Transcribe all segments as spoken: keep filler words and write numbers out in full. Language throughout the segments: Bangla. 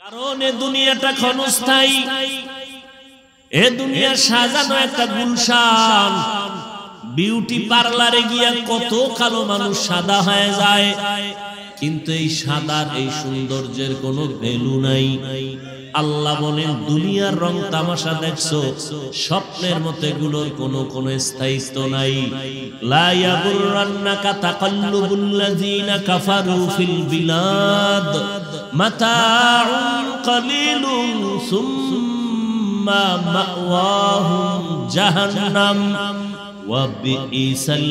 কারণ এ দুনিয়াটা ক্ষণস্থায়ী, এ দুনিয়া সাজানো একটা গুলশান। বিউটি পার্লারে গিয়া কত কালো মানুষ সাদা হয়ে যায়, কিন্তু এই সাদার এই সৌন্দর্যের কোনো ভ্যালু নাই। আল্লাহ বলেন দুনিয়ার রং তামাশা দেখছো, স্বপ্নের মতো এগুলোর কোনো কোনো স্থায়িত্ব নাই। লা ইয়াগুররান্নাকা তাকাল্লুবুল্লাযীনা কাফারু ফিল বিলাদ মাতাউন কালিলুন সুম্মা মাওয়াহুম জাহান্নাম ওয়া বিইসাল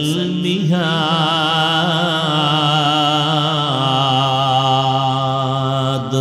মিহাদ।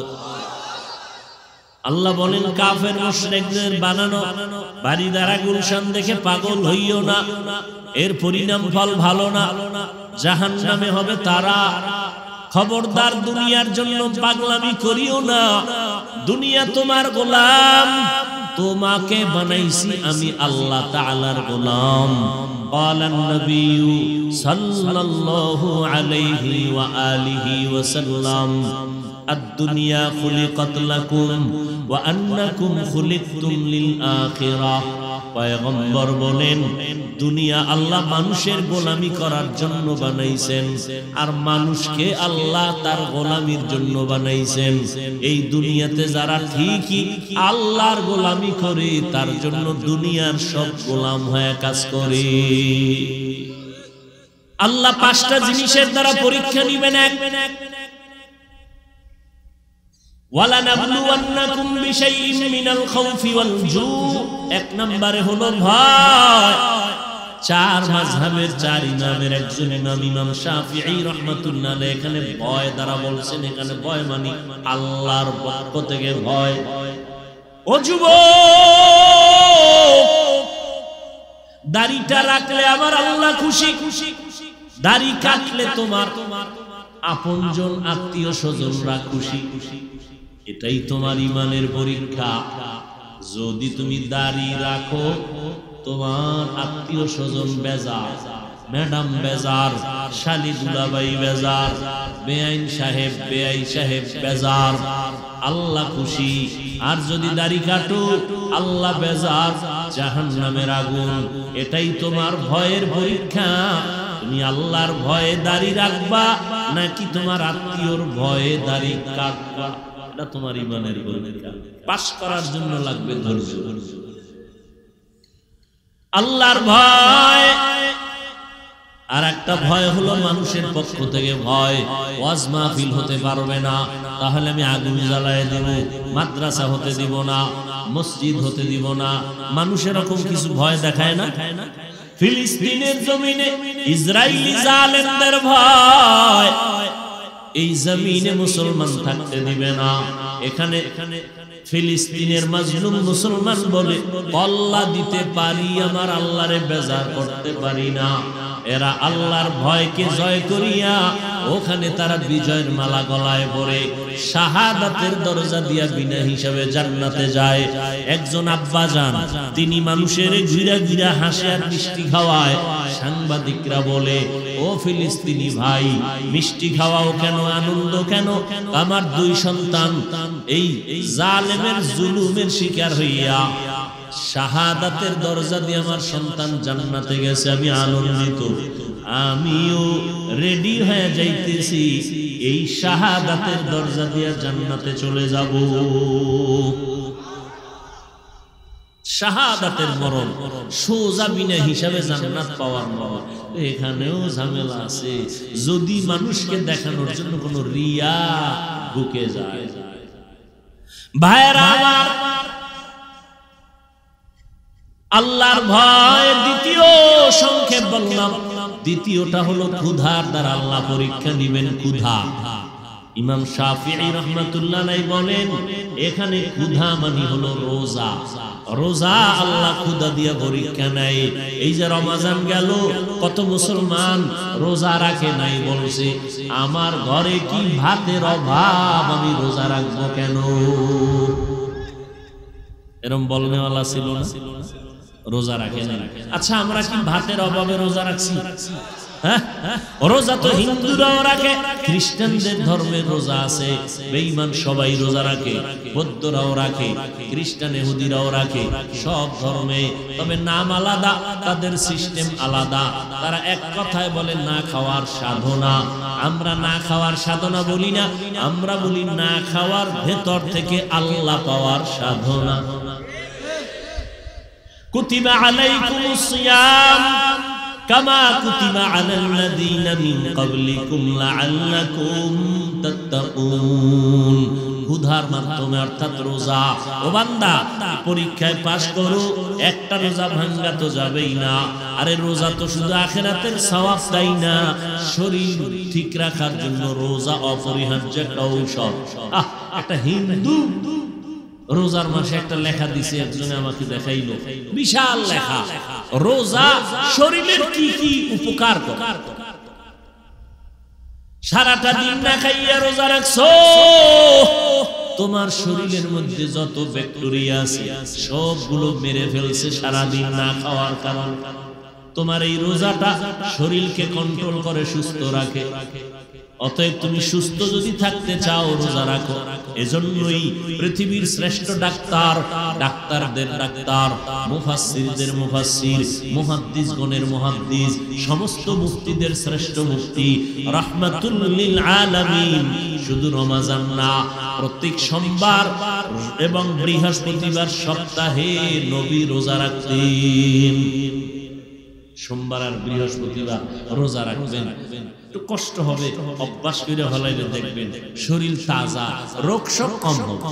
আল্লাহ বলেন কাফের মুশরিকদের বানানো বাড়ি দ্বারা গুলশান দেখে পাগল হইও না, এর পরিণাম ফল ভালো না, জাহান্নামে হবে তারা। খবরদার দুনিয়ার জন্য পাগলামি করিও না, দুনিয়া তোমার গোলাম, তোমাকে বানাইছি আমি আল্লাহ তাআলার গোলাম। ক্বালান নবিয়্যু সাল্লাল্লাহু আলাইহি ওয়া আলিহি ওয়াসাল্লাম আদ-দুনিয়া খুলিকাত লাকুম ওয়া আন্নাকুম খুলিকতুম লিল আখিরাহ। পয়গম্বর বলেন দুনিয়া আল্লাহ মানুষের গোলামি করার জন্য বানাইছেন, আর মানুষকে আল্লাহ তার গোলামির জন্য বানাইছেন। এই দুনিয়াতে যারা ঠিকই আল্লাহর গোলামি করে, তার জন্য দুনিয়ার সব গোলাম হয়ে কাজ করে। আল্লাহ পাঁচটা জিনিসের দ্বারা পরীক্ষা নিবেন। এক, ওয়ালানাবলুওয়ান্নাকুম বিশাইইন মিনাল খাউফি ওয়াল জু, এক নম্বরে হলো ভয়। চার মাযহাবের চার ইমামের একজন ইমাম ইমাম শাফিঈ রাহমাতুল্লাহ আলাইহি এখানে ভয় দ্বারা বলছেন, এখানে ভয় মানে আল্লাহর পক্ষ থেকে ভয়। ও যুবক, দাড়িটা রাখলে আমার আল্লাহ খুশি, দাড়ি কাটলে তোমার আপনজন আত্মীয় স্বজনরা খুশি। এটাই তোমার ইমানের পরীক্ষা। যদি তুমি দাড়ি রাখো, তোমার আত্মীয় স্বজন বেজার, ম্যাডাম বেজার, শালি দুলাভাই বেজার, বেআইন সাহেব বেআই সাহেব বেজার, আল্লাহ খুশি। আর যদি দাড়ি কাটো, আল্লাহ বেজার, জাহান্নামের আগুন। এটাই তোমার ভয়ের পরীক্ষা। তুমি আল্লাহর ভয়ে দাড়ি রাখবা নাকি তোমার আত্মীয়র ভয়ে দাড়ি কাটবা, এটা তোমার ইমানের পরীক্ষা। পাস করার জন্য লাগবে ধৈর্য। আল্লাহর ভয়। আর একটা ভয় হলো মানুষের পক্ষ থেকে ভয়। ওয়াজ মাহফিল হতে পারবে না, তাহলে আমি আগুন জ্বালায় দেব, মাদ্রাসা হতে দিব না, মসজিদ হতে দিব না। মানুষ এরকম কিছু ভয় দেখায় না। ফিলিস্তিনের জমিনে ইসরায়েলি জালেমদের ভয়, এই জমিনে মুসলমান থাকতে দিবে না। এখানে ফিলিস্তিনের মাজলুম মুসলমান বলে কল্লা দিতে পারি, আমার আল্লাহরে বেজার করতে পারি না। এরা আল্লাহর ভয়কে জয় করিয়া ওখানে তারা বিজয়ের মালা গলায় পরে শাহাদাতের দরজা দিয়া বিনা হিসাবে জান্নাতে যায়। একজন আব্বাজান, তিনি মানুষের ঘুরা ঘুরা হাসে আর মিষ্টি খাওয়ায়। সাংবাদিকরা বলে, ও ফিলিস্তিনি ভাই, মিষ্টি খাওয়াও কেন, আনন্দ কেন? আমার দুই সন্তান এই জালেমের জুলুমের শিকার হইয়া শাহাদাতের দরজা দিয়ে আমার সন্তান জান্নাতে গেছে, আমি আনন্দিত। আমিও রেডি হয়ে যাইতেছি, এই শাহাদাতের দরজা দিয়ে জান্নাতে চলে যাব। শাহাদাতের মরণ সোজা বিনা হিসাবে জান্নাত পাওয়ার মরণ। এখানেও ঝামেলা আছে, যদি মানুষকে দেখানোর জন্য কোনো রিয়া ঢুকে যায়। ভাইরা আমার, আল্লাহর ভয় দ্বিতীয় সংক্ষেপ বললাম। দ্বিতীয়টা হলো ক্ষুধার দ্বারা আল্লাহ পরীক্ষা নিবেন। ক্ষুধা, ইমাম শাফিঈ রাহমাতুল্লাহ আলাইহি বলেন এখানে ক্ষুধা মানে হলো রোজা। রোজা আল্লাহ ক্ষুধা দিয়া পরীক্ষা নেয়। এই যে রমজান গেল, কত মুসলমান রোজা রাখে নাই, বলছে আমার ঘরে কি ভাতের অভাব, আমি রোজা রাখবো কেন? এরকম বলনেওয়ালা ছিল না, রোজা রাখে না। আচ্ছা, আমরা কি ভাতের অভাবে রোজা রাখছি? হ্যাঁ, রোজা তো হিন্দুরাও রাখে, খ্রিস্টানদের ধর্মের রোজা আছে, বেঈমান সবাই রোজা রাখে, বৌদ্ধরাও রাখে, খ্রিস্টান ইহুদিরাও রাখে, সব ধর্মে। তবে নাম আলাদা, তাদের সিস্টেম আলাদা। তারা এক কথায় বলে না খাওয়ার সাধনা। আমরা না খাওয়ার সাধনা বলি না, আমরা বলি না খাওয়ার ভেতর থেকে আল্লাহ পাওয়ার সাধনা। কুতিবা আলাইকুমুস সিয়াম কামা কুতিবা আলাল্লাযীনা মিন ক্বাবলিকুম লাআল্লাকুম তাত্তাকুন। ক্ষুধার মাধ্যমে অর্থাৎ রোজা। ও বান্দা, পরীক্ষায় পাশ করো, একটা রোজা ভাঙ্গা তো যাবেই না। আরে রোজা তো শুধু আখিরাতের সওয়াব তাই না, শরীর ঠিক রাখার জন্য রোজা অপরিহার্য একটা ঔষধ। আহ, একটা হিন্দু রোজার মাসে একটা লেখা দিছে, একজনে আমাকে দেখাইলো, বিশাল লেখা। রোজা শরীরের কি কি উপকার করে। সারাটা দিন না খাইয়া রোজা রাখছো, তোমার শরীরের মধ্যে যত ব্যাকটেরিয়া আছে সবগুলো মেরে ফেলছে সারাদিন না খাওয়ার কারণে। তোমার এই রোজাটা শরীরকে কন্ট্রোল করে, সুস্থ রাখে। অতএব তুমি সুস্থ যদি থাকতে চাও রোজা রাখো। এজন্যই পৃথিবীর শ্রেষ্ঠ ডাক্তার, ডাক্তারদের ডাক্তার, মুফাসসিরদের মুফাসসির, মুহাদ্দিসগণের মুহাদ্দিস, সমস্ত মুফতিদের শ্রেষ্ঠ মুফতি রাহমাতুল লিল আলামিন শুধু রমজান না, প্রত্যেক সোমবার এবং বৃহস্পতিবার সপ্তাহে নবী রোজা রাখতেন। সোমবার আর বৃহস্পতিবার রোজা রাখবেন। একটু কষ্ট হবে, অভ্যাস করে হলাইলে দেখবেন শরীর তাজা, রোগ সব কম হবে।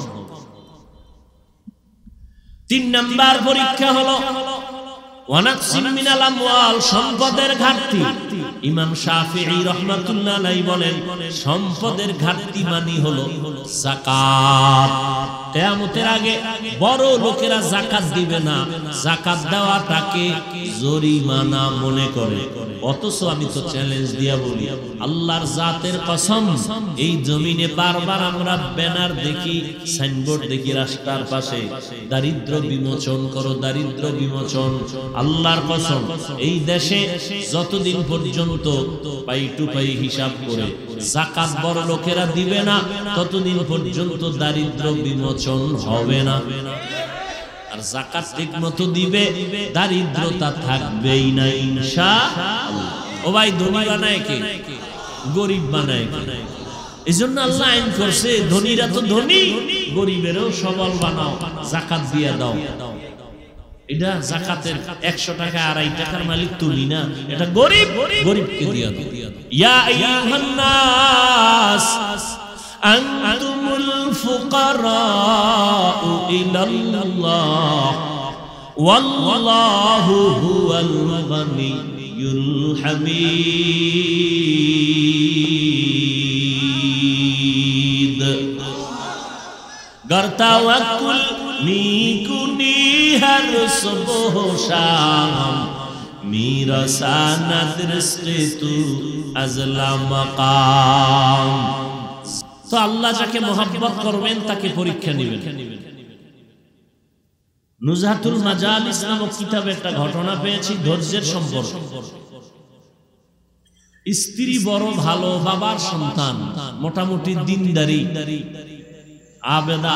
তিন নাম্বার পরীক্ষা হলো ওয়ানাকসিম মিনাল আমওয়াল, সম্পদের ঘাটতি। ইমাম শাফিঈ রাহমাতুল্লাহ আলাইহি বলেন সম্পদের ঘাটতি মানে হলো যাকাত। কিয়ামতের আগে বড় লোকেরা যাকাত দিবে না, যাকাত দেওয়াটাকে জরিমানা মনে করে। অথচ আমি তো চ্যালেঞ্জ দিয়া বলি, আল্লাহর জাতের কসম, এই জমিনে বারবার আমরা ব্যানার দেখি, সাইনবোর্ড দেখি রাস্তার পাশে, দারিদ্র বিমোচন করো, দারিদ্র বিমোচন। আল্লাহর কসম, এই দেশে যতদিন পর্যন্ত পাই টু পাই হিসাব করে যাকাত বড় লোকেরা দিবে না, ততদিন পর্যন্ত দারিদ্র বিমোচন হবে না। আর যাকাত ঠিক মতো দিবে, দারিদ্রতা থাকবেই না ইনশাআল্লাহ। ও ভাই, ধনী বানায় কে? গরিব বানায় কে? এজন্য আল্লাহ আইন করছে, ধনীরা তো ধনী, গরিবেরও সবল বানাও, যাকাত দিয়ে দাও। এটা যাকাতের একশো টাকা আড়াই টাকার মালিক তুমি না, এটা গরিব, গরিবকে দিয়া দাও। ইয়া আইয়ুহান নাস আনতুমুল ফুকারাউ ইলাল্লাহ ওয়াল্লাহু হুয়াল গানিয়্যুল হামিদ। गर तवक्कुल मीकुनी हर सुबह शाम, मेरा साना दृष्टि तू अजला मकाम। तो আল্লাহ যাকে মহব্বত করবেন তাকে পরীক্ষা নেবেন। নুজহাতুল মাজালিস নামক কিতাবে একটা ঘটনা পেয়েছি ধৈর্যের সম্পর্ক। স্ত্রী বড় ভালো, বাবার সন্তান, মোটামুটি দিনদারি, আবেদা,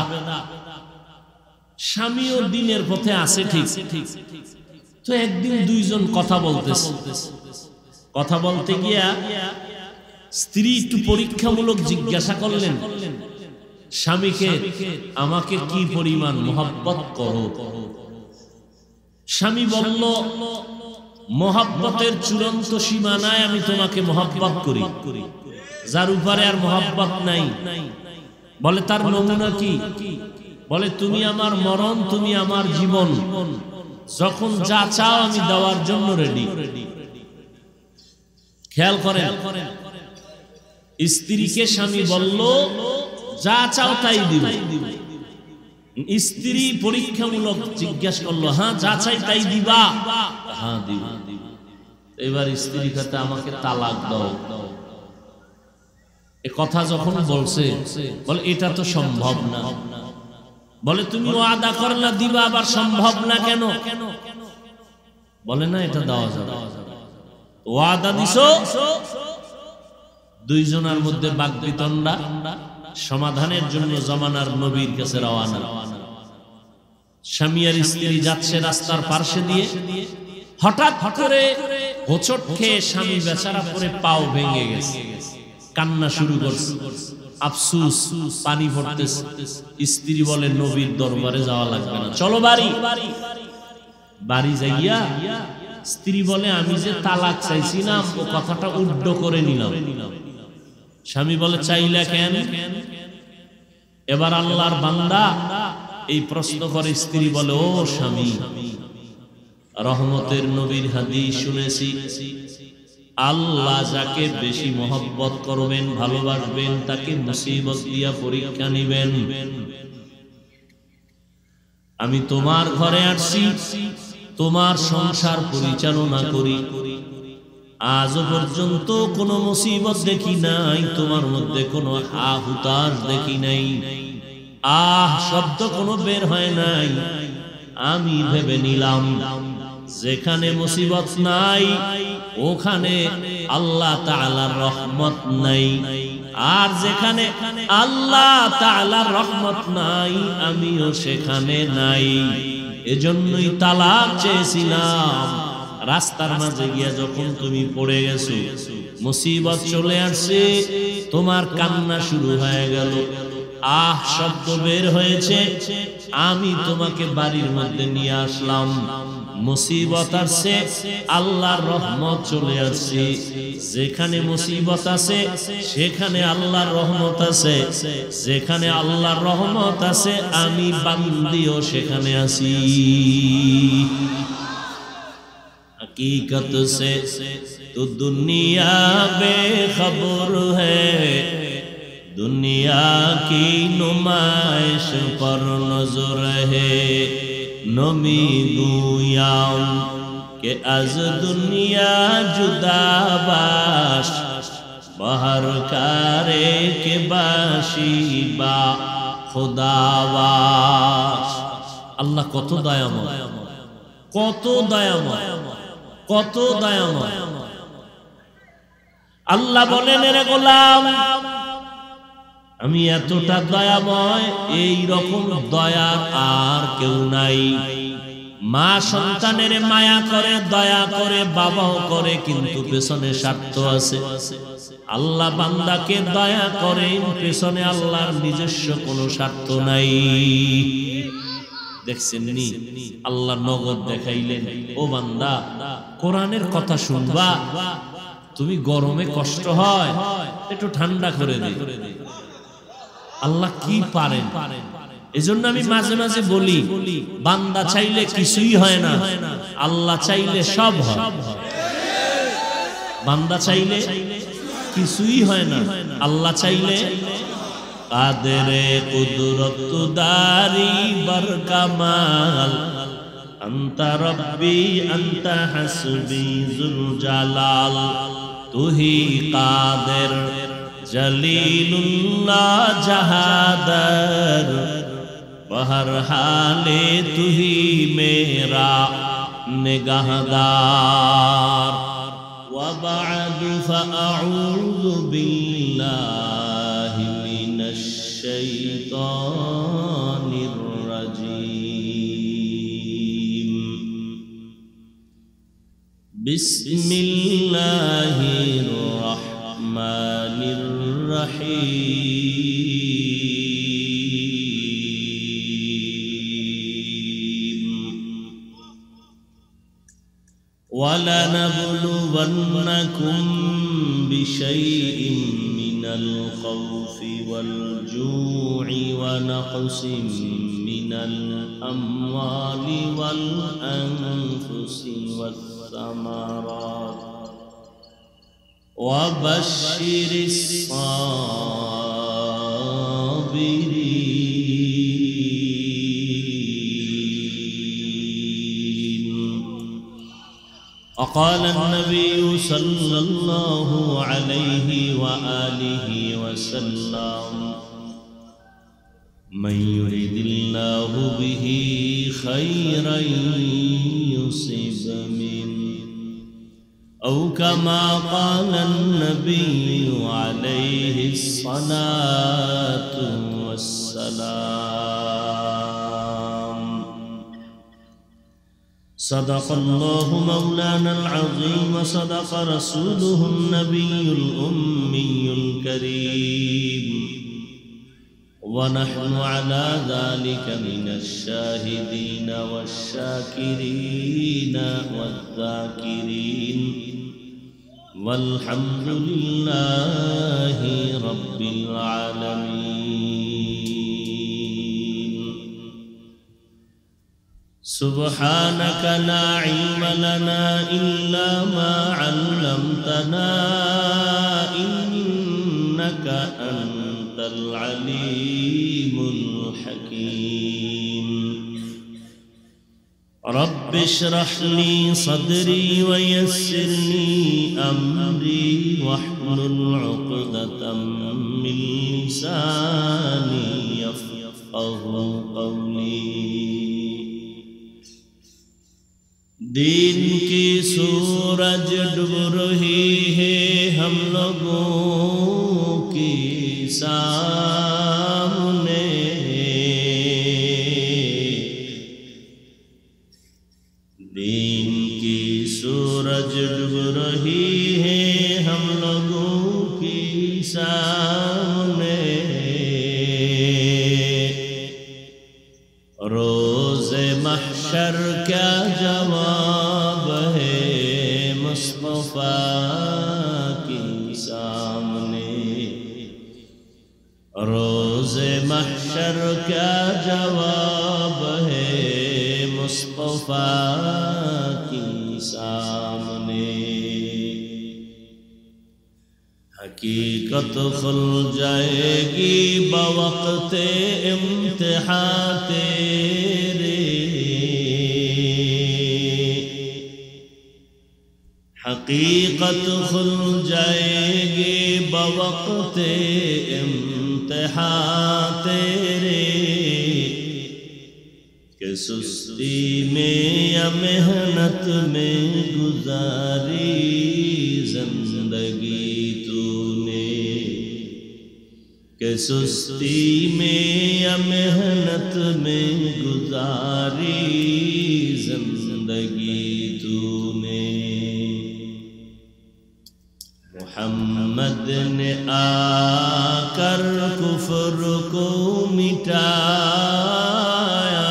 স্বামীও দিনের পথে আছে ঠিক। তো একদিন দুইজন কথা বলতেছে, কথা বলতে গিয়া স্ত্রী একটু পরীক্ষামূলক জিজ্ঞাসা করলেন স্বামীকে, আমাকে কি পরিমাণ মহব্বত করো? স্বামী বলল, মহব্বতের চূড়ান্ত সীমানায় আমি তোমাকে মহব্বত করি, যার উপরে আর মহব্বত নাই। বলে তার নমুনা কি? বলে তুমি আমার মরণ, তুমি আমার জীবন, যখন যা চাও আমি দেওয়ার জন্য রেডি। খেয়াল করেন, স্ত্রীকে স্বামী বলল যা চাও তাই দিব। স্ত্রী পরীক্ষামূলক জিজ্ঞাসা করলো, হ্যাঁ যা চাই তাই দিবা? হ্যাঁ দিব। এবার স্ত্রী কথা, আমাকে তালাক দাও। এ কথা যখন বলছে, বলে এটা তো সম্ভব না। বলে তুমি ওয়াদা করলা দিবা, আবার সম্ভব না কেন? বলে না, এটা দেওয়া যাবে। ওয়াদা দিছো, দুইজনের মধ্যে বাকবিতণ্ডা সমাধানের জন্য জমানার নবীর কাছে রওনা। স্বামী আর স্ত্রী যাচ্ছে রাস্তার পাশে দিয়ে, হঠাৎ করে হোঁচট খেয়ে স্বামী বেচারা পরে পাও ভেঙে গেছে, কান্না শুরু করছে, আফসুস, পানি পড়তেছে। স্ত্রী বলে নবীর দরবারে যাওয়া লাগবে না, চলো বাড়ি। বাড়ি যাইয়া স্ত্রী বলে আমি যে তালাক চাইছি না, ও কথাটা উড্ড করে নিলাম। স্বামী বলে চাইলা কেন? এবার আল্লাহর বান্দা এই প্রশ্ন করে, স্ত্রী বলে ও স্বামী, রহমতের নবীর হাদিস শুনেছি, আল্লাহ যাকে বেশি মহব্বত করবেন, ভালোবাসবেন, তাকে মুসিবত দিয়া পরীক্ষা নিবেন। আমি তোমার ঘরে আসছি, তোমার সংসার পরিচালনা করি, আজও পর্যন্ত কোনো মুসিবত দেখি নাই, তোমার মধ্যে কোনো হা হুতাশ দেখি নাই, আহ শব্দ কোনো বের হয় নাই। আমি ভেবে নিলাম যেখানে মুসিবত নাই ওখানে আল্লাহ তাআলার রহমত নাই, আর যেখানে আল্লাহ তাআলার রহমত নাই আমিও সেখানে নাই। এজন্যই তালাক চেয়েছিলাম। রাস্তার মাঝে গিয়া যখন তুমি পড়ে গেছো, মুসিবত চলে আসছে, তোমার কান্না শুরু হয়ে গেল, আহ শব্দ বের হয়েছে, আমি তোমাকে বাড়ির মধ্যে নিয়ে আসলাম। মুসিবত আসছে, আল্লাহর রহমত চলে আসছে। যেখানে মুসিবত আছে সেখানে আল্লাহর রহমত আছে, যেখানে আল্লাহর রহমত আছে আমি বান্দিও সেখানে আছি। हकीकत से तो दुनिया बेखबर है, दुनिया की नुमाइश पर नजर है। नमी गुयाम के अज दुनिया जुदा बाश, बहर कारे के बाशी बा खुदावाश। अल्लाह कत दयामय, কত দয়াময়, কত দয়াময়। আল্লাহ বলেন রে গোলাম, আমি এতটা দয়াময়, এই রকম দয়া আর কেউ নাই। মা সন্তানের মায়া করে, দয়া করে, বাবাও করে, কিন্তু পেছনে স্বার্থ আছে। আল্লাহ বান্দাকে দয়া করেন, পেছনে আল্লাহর নিজস্ব কোনো স্বার্থ নাই। দেখছেন নি আল্লাহ নগদ দেখাইলেন, ও বান্দা কোরআনের কথা শুনবা, তুমি গরমে কষ্ট হয় একটু ঠান্ডা করে দে। আল্লাহ কি পারেন। এজন্য আমি মাঝে মাঝে বলি, বান্দা চাইলে কিছুই হয় না, আল্লাহ চাইলে সব হয়। বান্দা চাইলে কিছুই হয় না, আল্লাহ চাইলে কাদেরে কুদরত দারি বার কামাল, আনতা রব্বি আনতা হাসবি যুল জালাল। তুহি কাদের জলিলুল্লাহ জাহাদার, বহর হালে তুহি মেরা নিগাহদার। ওয়া বা'দু ফাআউযু বিল্লাহি মিনাশ শাইতানির রাজীম। বিসমিল্লাহির রাহমানির রাহিম। وَلَنَبْلُوَنَّكُمْ بِشَيْءٍ مِّنَ الْخَوْفِ وَالْجُوعِ وَنَقْصٍ مِّنَ الْأَمْوَالِ وَالْأَنفُسِ وَالثَّمَرَاتِ وَبَشِّرِ الصَّابِرِينَ। وقال النبي صلى الله عليه وآله وسلم: من يرد الله به خيرا يصب منه أو كما قال النبي عليه الصلاة والسلام. صدق الله مولانا العظيم وصدق رسوله النبي الأمي الكريم، ونحن على ذلك من الشاهدين والشاكرين والذاكرين، والحمد لله رب العالمين. سبحانك لا علم لنا إلا ما علمتنا إنك أنت العليم الحكيم. رب اشرح لي صدري ويسر لي أمري واحلل عقدة من لساني يفقهوا قولي. دین کی سورج ڈوب رہی ہے ہم لوگوں کی سامنے، دین کی سورج ڈوب رہی ہے ہم لوگوں کی سامنے، روز محشر کیا جواب ہے مصطفیٰ کے سامنے، روز محشر کیا جواب ہے مصطفیٰ کے سامنے. حقیقت کھل جائے گی بوقت امتحان تیرے، حقیقت کھل جائے گی بوقت امتحان تیرے، کہ سستی میں یا محنت میں گزاری زندگی تو نے، کہ سستی میں یا محنت میں گزاری زندگی تو نے. محمد نے آ کر کفر کو مٹایا،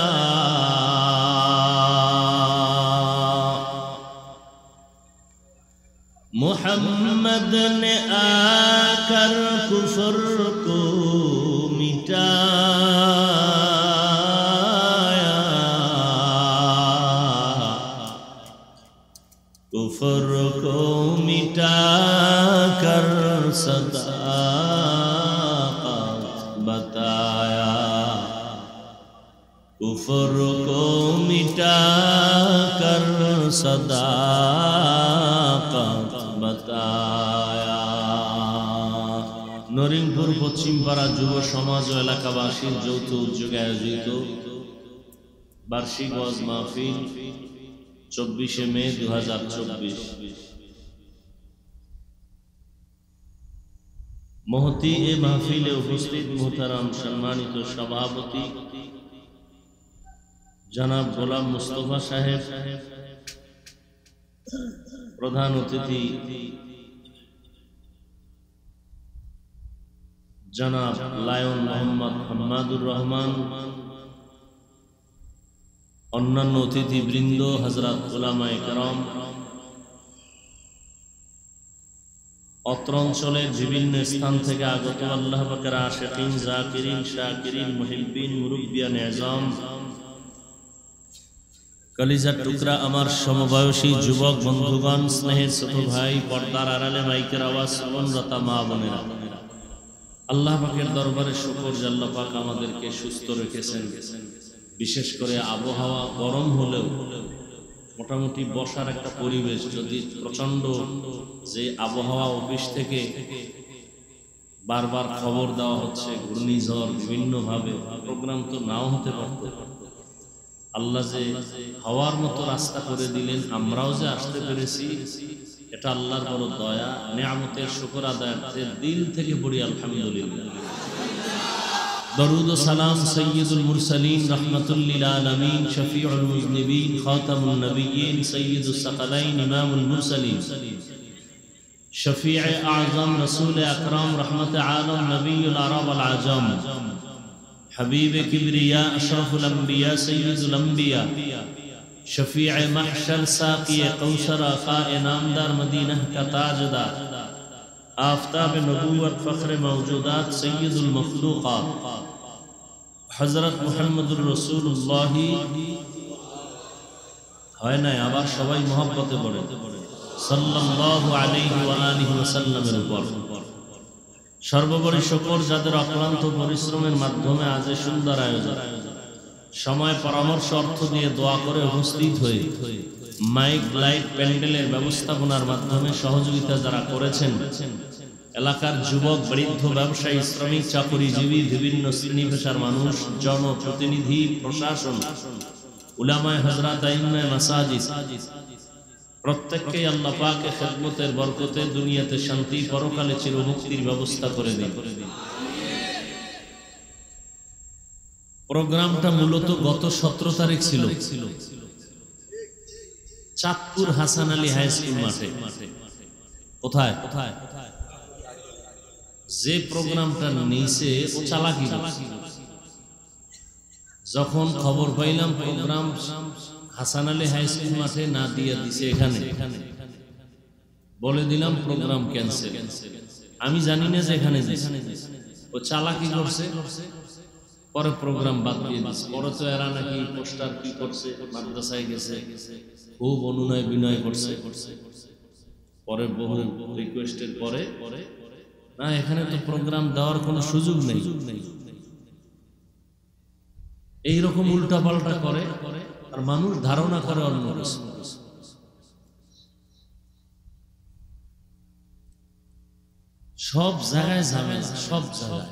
محمد نے آ کر کفر کو مٹایا، کفر کو مٹا کر صداقت بتایا، کفر کو مٹا کر صداقت بتایا. নরিংপুর পশ্চিমপাড়া যুব সমাজ ও এলাকাবাসীর যৌথ উদ্যোগে আয়োজিত বার্ষিক ওয়াজ মাহফিল চব্বিশে মে দু হাজার চব্বিশ। মহতি এ মাহফিলে উপস্থিত মুহতারাম সম্মানিত সভাপতি জনাব গোলাম মুস্তফা সাহেব, প্রধান অতিথি জনাব লায়ন মোহাম্মদ হাম্মাদুর রহমান, অন্যান্য অতিথিবৃন্দ, হযরত উলামায়ে কেরাম, অত্র অঞ্চলের বিভিন্ন স্থান থেকে আগত আল্লাহ পাকের আশিকিন, জাকিরিন, শাকিরিন, মুহিব্বিন, মুরব্বিয়ান আযম, কলিজার টুকরা আমার সমবয়সী যুবক বন্ধুগণ, স্নেহের ছোট ভাই, পর্দার আড়ালে মাইকের আওয়াজ শ্রবণরতা মা বোনেরা, আল্লাহ পাকের দরবারে শুকর যে আল্লাহ পাক আমাদেরকে সুস্থ রেখেছেন। বিশেষ করে আবহাওয়া গরম হলেও মোটামুটি বসার একটা পরিবেশ, যদি প্রচন্ড যে আবহাওয়া অফিস থেকে বারবার খবর দেওয়া হচ্ছে ঘূর্ণিঝড় বিভিন্নভাবে, প্রোগ্রাম তো নাও হতে পারত। আল্লাহ যে হওয়ার মতো রাস্তা করে দিলেন, আমরাও যে আসতে পেরেছি, এটা আল্লাহর বড় দয়া, নিয়ামতের শুকর আদায়ার্থে দিল থেকে পড়ি আলহামদুলিল্লাহ। দরুদ ও সালাম সৈয়দুল মুরসালিন রহমাতুল লিল আলামিন শফিউল মুজনিবিন খাতামুন নবিয়্যিন সৈয়দুস সাকালাইন ইমামুল মুরসালিন শফিয়ে আযম রাসূল আকরাম রহমত আলম নবিয়ুল আরব ওয়াল আজম حبیب کبریا اشرف الانبیاء سید الانبیاء شفیع محشر ساقی قوثر آقا انعامدار مدینہ کا تاجدار آفتاب نبوت فخر موجودات سید المخلوقات حضرت محمد الرسول اللہ ہے نا আবার সবাই মহব্বতে পড়ে সাল্লাল্লাহু আলাইহি ওয়া আলিহি ওয়াসাল্লামের উপর। সর্বোপরি শুকর যাদের অক্লান্ত পরিশ্রমের মাধ্যমে আজ সুন্দর আয়োজন, সময় পরামর্শ অর্থ দিয়ে দোয়া করে উপস্থিত হয়ে মাইক লাইট প্যান্ডেলের ব্যবস্থাপনার মাধ্যমে সহযোগিতা যারা করেছেন, এলাকার যুবক বৃদ্ধ ব্যবসায়ী শ্রমিক চাকরিজীবী বিভিন্ন শ্রেণী পেশার মানুষ, জনপ্রতিনিধি, প্রশাসন, উলামায়ে হযরত আইম্মায়ে মাসাজিদ প্রত্যেককে আল্লাহ পাকের খেদমতের বরকতে দুনিয়াতে শান্তি, পরকালে চিরমুক্তির ব্যবস্থা করে দিন। প্রোগ্রামটা মূলত গত সতেরো তারিখ ছিল চাঁদপুর হাসান আলী হাই স্কুল মাঠে। কোথায় কোথায় যে প্রোগ্রামটা নিয়েছে ও চালাকি। যখন খবর পাইলাম program Hasan Ali high school মাঠে না দিয়ে দিছে এখানে, বলে দিলাম প্রোগ্রাম ক্যান্সেল। আমি জানি না যে এখানে ও চালাকি করছে, পরে প্রোগ্রাম বাদ দিয়ে দিচ্ছে। পরে তো এরা নাকি পোস্টার কি করছে, মাদ্রাসায় গেছে, খুব অনুনয় বিনয় করছে। পরে বহু রিকোয়েস্টের পরে না, এখানে তো প্রোগ্রাম দেওয়ার কোনো সুযোগ নেই। এইরকম উল্টা পাল্টা করে আর মানুষ ধারণা করে অন্য কিছু। সব জায়গায় ঝামেলা, সব জায়গায়।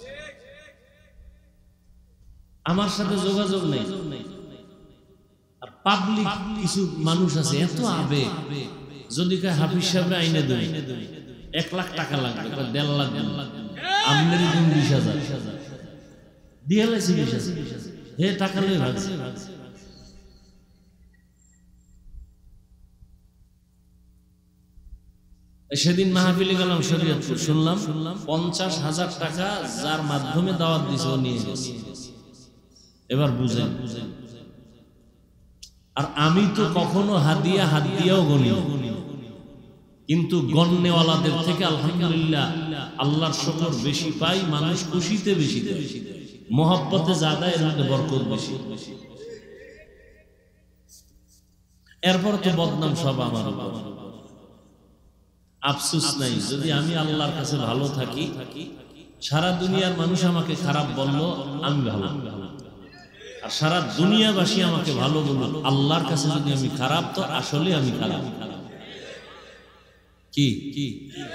আমার সাথে যোগাযোগ নেই। আর পাবলিক কিছু মানুষ আছে এত আবেগ, যদি কে হাফিজ সাহেব আইনে দেয় এক লাখ টাকা লাগবে, দেড় লাখ আমনেরই দিন বিশ হাজার দিয়ে লাইছে, বিশ হাজার হে টাকা লই ভাগছে। সেদিন মাহফিলে গেলাম শরীয়তপুর, শুনলাম পঞ্চাশ হাজার টাকা যার মাধ্যমে দাওয়াত দিছে ও নিয়ে গেছে। এবার বুঝেন, আর আমি তো কখনো হাদিয়া হাত দিয়েও গনি, কিন্তু গণ্যওয়ালাদের থেকে আলহামদুলিল্লাহ আল্লাহর শুকর বেশি পাই। মানুষ খুশিতে বেশি দেয়, মহব্বতে জাদা, এর মধ্যে বরকত বেশি। এরপর তো বদনাম সব আমার উপর। আফসোস নাই, যদি আমি আল্লাহর কাছে ভালো থাকি, সারা দুনিয়ার মানুষ আমাকে খারাপ বললো আমি ভালো, আর সারা দুনিয়াবাসী আমাকে ভালো বলল, আল্লাহর কাছে যদি আমি খারাপ, তো আসলে আমি খারাপ। কি কি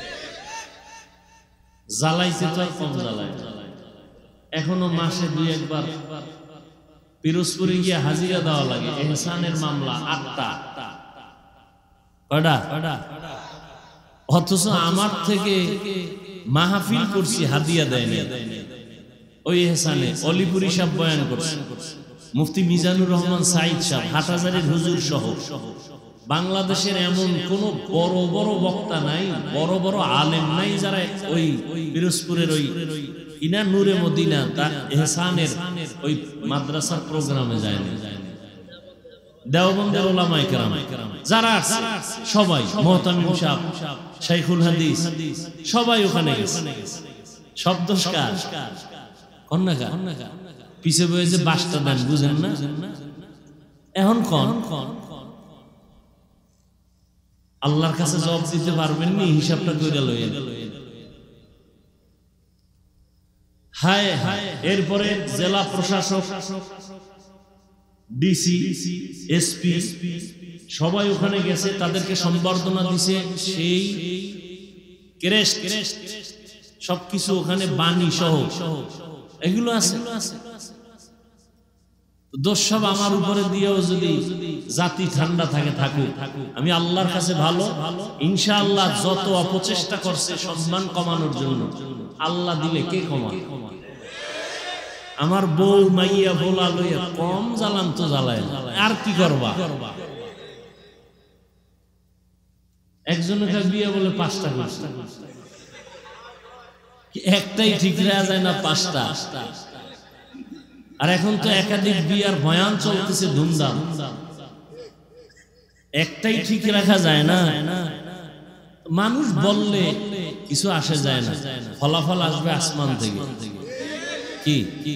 জ্বালাইছে তো আর কম জ্বালায়। এখনো মাসে দুই একবার পিরোজপুরে গিয়ে হাজিরা দেওয়া লাগে। এহসানের মামলা আটটা, কয়টা? অথচ আমার থেকে মাহফিল করছি, হাদিয়া দেয়নি। ওই এহসানে অলিপুরি সাহেব বয়ান করছে, মুফতি মিজানুর রহমান সাইদ সাহেব, হাটহাজারীর হুজুর সহ বাংলাদেশের এমন কোন বড় বড় বক্তা নাই, বড় বড় আলেম নাই যারা ওই পিরোজপুরের ওই ইনা নূরে মদিনা তার এহসানের ওই মাদ্রাসার প্রোগ্রামে যায়নি। দেওবন্দের ওলামায়ে কেরাম যারা সবাই, মুহতামিম সাহেব, শাইখুল হাদিস, সবাই ওখানে গেছে। শব্দ কার? কন্যা পিছে বয়ে যে বাসটা দেন, বুঝেন না? এখন কন আল্লাহর কাছে জবাব দিতে পারবেন নি, হিসাবটা কইরা লইয়েন। হায় হায়। এরপরে জেলা প্রশাসক, ডিসি, এসপি সবাই ওখানে গেছে, তাদেরকে সম্বর্ধনা দিছে। সেই ক্রেস্ট সবকিছু ওখানে বাণী সহ এগুলো আছে। দোষ সব আমার উপরে দিয়েও যদি জাতি ঠান্ডা থাকে থাকুক, আমি আল্লাহর কাছে ভালো। ইনশাআল্লাহ যত অপচেষ্টা করছে সম্মান কমানোর জন্য, আল্লাহ দিলে কে কমায়? আমার বউ মাইয়া বলা লইয়া কম জ্বালান তো জ্বালায়, আর কি করবা? একজনের বিয়ে বলে পাঁচটা করছে, একটাই ঠিক রাখা যায় না, পাঁচটা। আর এখন তো একাধিক বিয়ার বয়ান চলতেছে ধুমধাম, একটাই ঠিক রাখা যায় না। মানুষ বললে কিছু আসে যায় না, ফলাফল আসবে আসমান থেকে। কি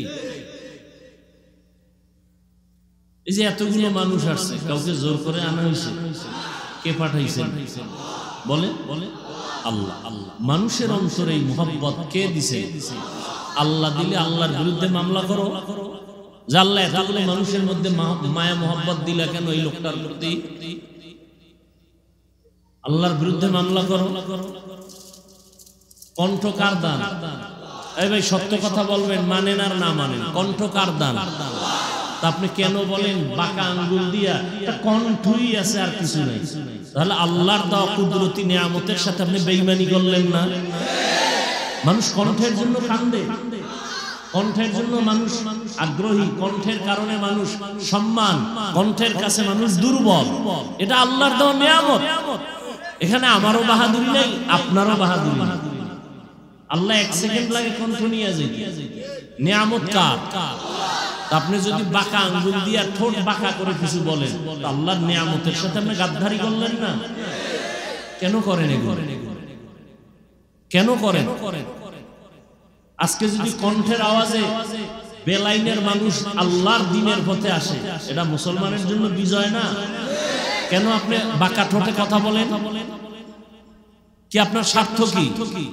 এই যে এতগুলো মানুষ আসছে, কাউকে জোর করে আনা হয়েছে? কে পাঠাইছেন? বলে আল্লাহ। আল্লাহ মানুষের অন্তরে এই মুহাব্বত কে দিছে? আল্লাহ দিলে আল্লাহর বিরুদ্ধে মামলা করো, জানলা এতগুলো মানুষের মধ্যে মায়া মোহাব্বত দিলা কেন এই লোকটার প্রতি? আল্লাহর বিরুদ্ধে মামলা করো। কণ্ঠ কার দান? এই ভাই সত্য কথা বলবেন, মানেন আর না মানেন, কণ্ঠ কার দান? তা আপনি কেন বলেন বাঁকা আঙ্গুল দিয়া? কণ্ঠই আছে আর কিছু নাই। তাহলে আল্লাহর দেওয়া কুদরতি নিয়ামতের সাথে আপনি বেঈমানি করলেন না? মানুষ কণ্ঠের জন্য কান্দে, কণ্ঠের জন্য মানুষ আগ্রহী, কণ্ঠের কারণে মানুষ সম্মান, কণ্ঠের কাছে মানুষ দুর্বল। এটা আল্লাহর দেওয়া নিয়ামত। এখানে আমারও বাহাদুরি নাই, আপনারও বাহাদুরি নাই। আল্লাহ এক সেকেন্ড লাগে কণ্ঠ নিয়ে যেতে। নিয়ামত কার? আপনি যদি বাঁকা আঙ্গুল দিয়ে ঠোঁট বাঁকা করে কিছু বলেন, আল্লাহর নিয়ামতের সাথে আপনি গাদ্দারি করলেন না? কেন করেন এগুলো? কেন করেন? আজকে যদি কণ্ঠের আওয়াজে বেলাইনের মানুষ আল্লাহর দ্বীনের পথে আসে, এটা মুসলমানের জন্য বিজয় না? কেন আপনি বাঁকা ঠোঁটে কথা বলেন? কি আপনার স্বার্থ কি?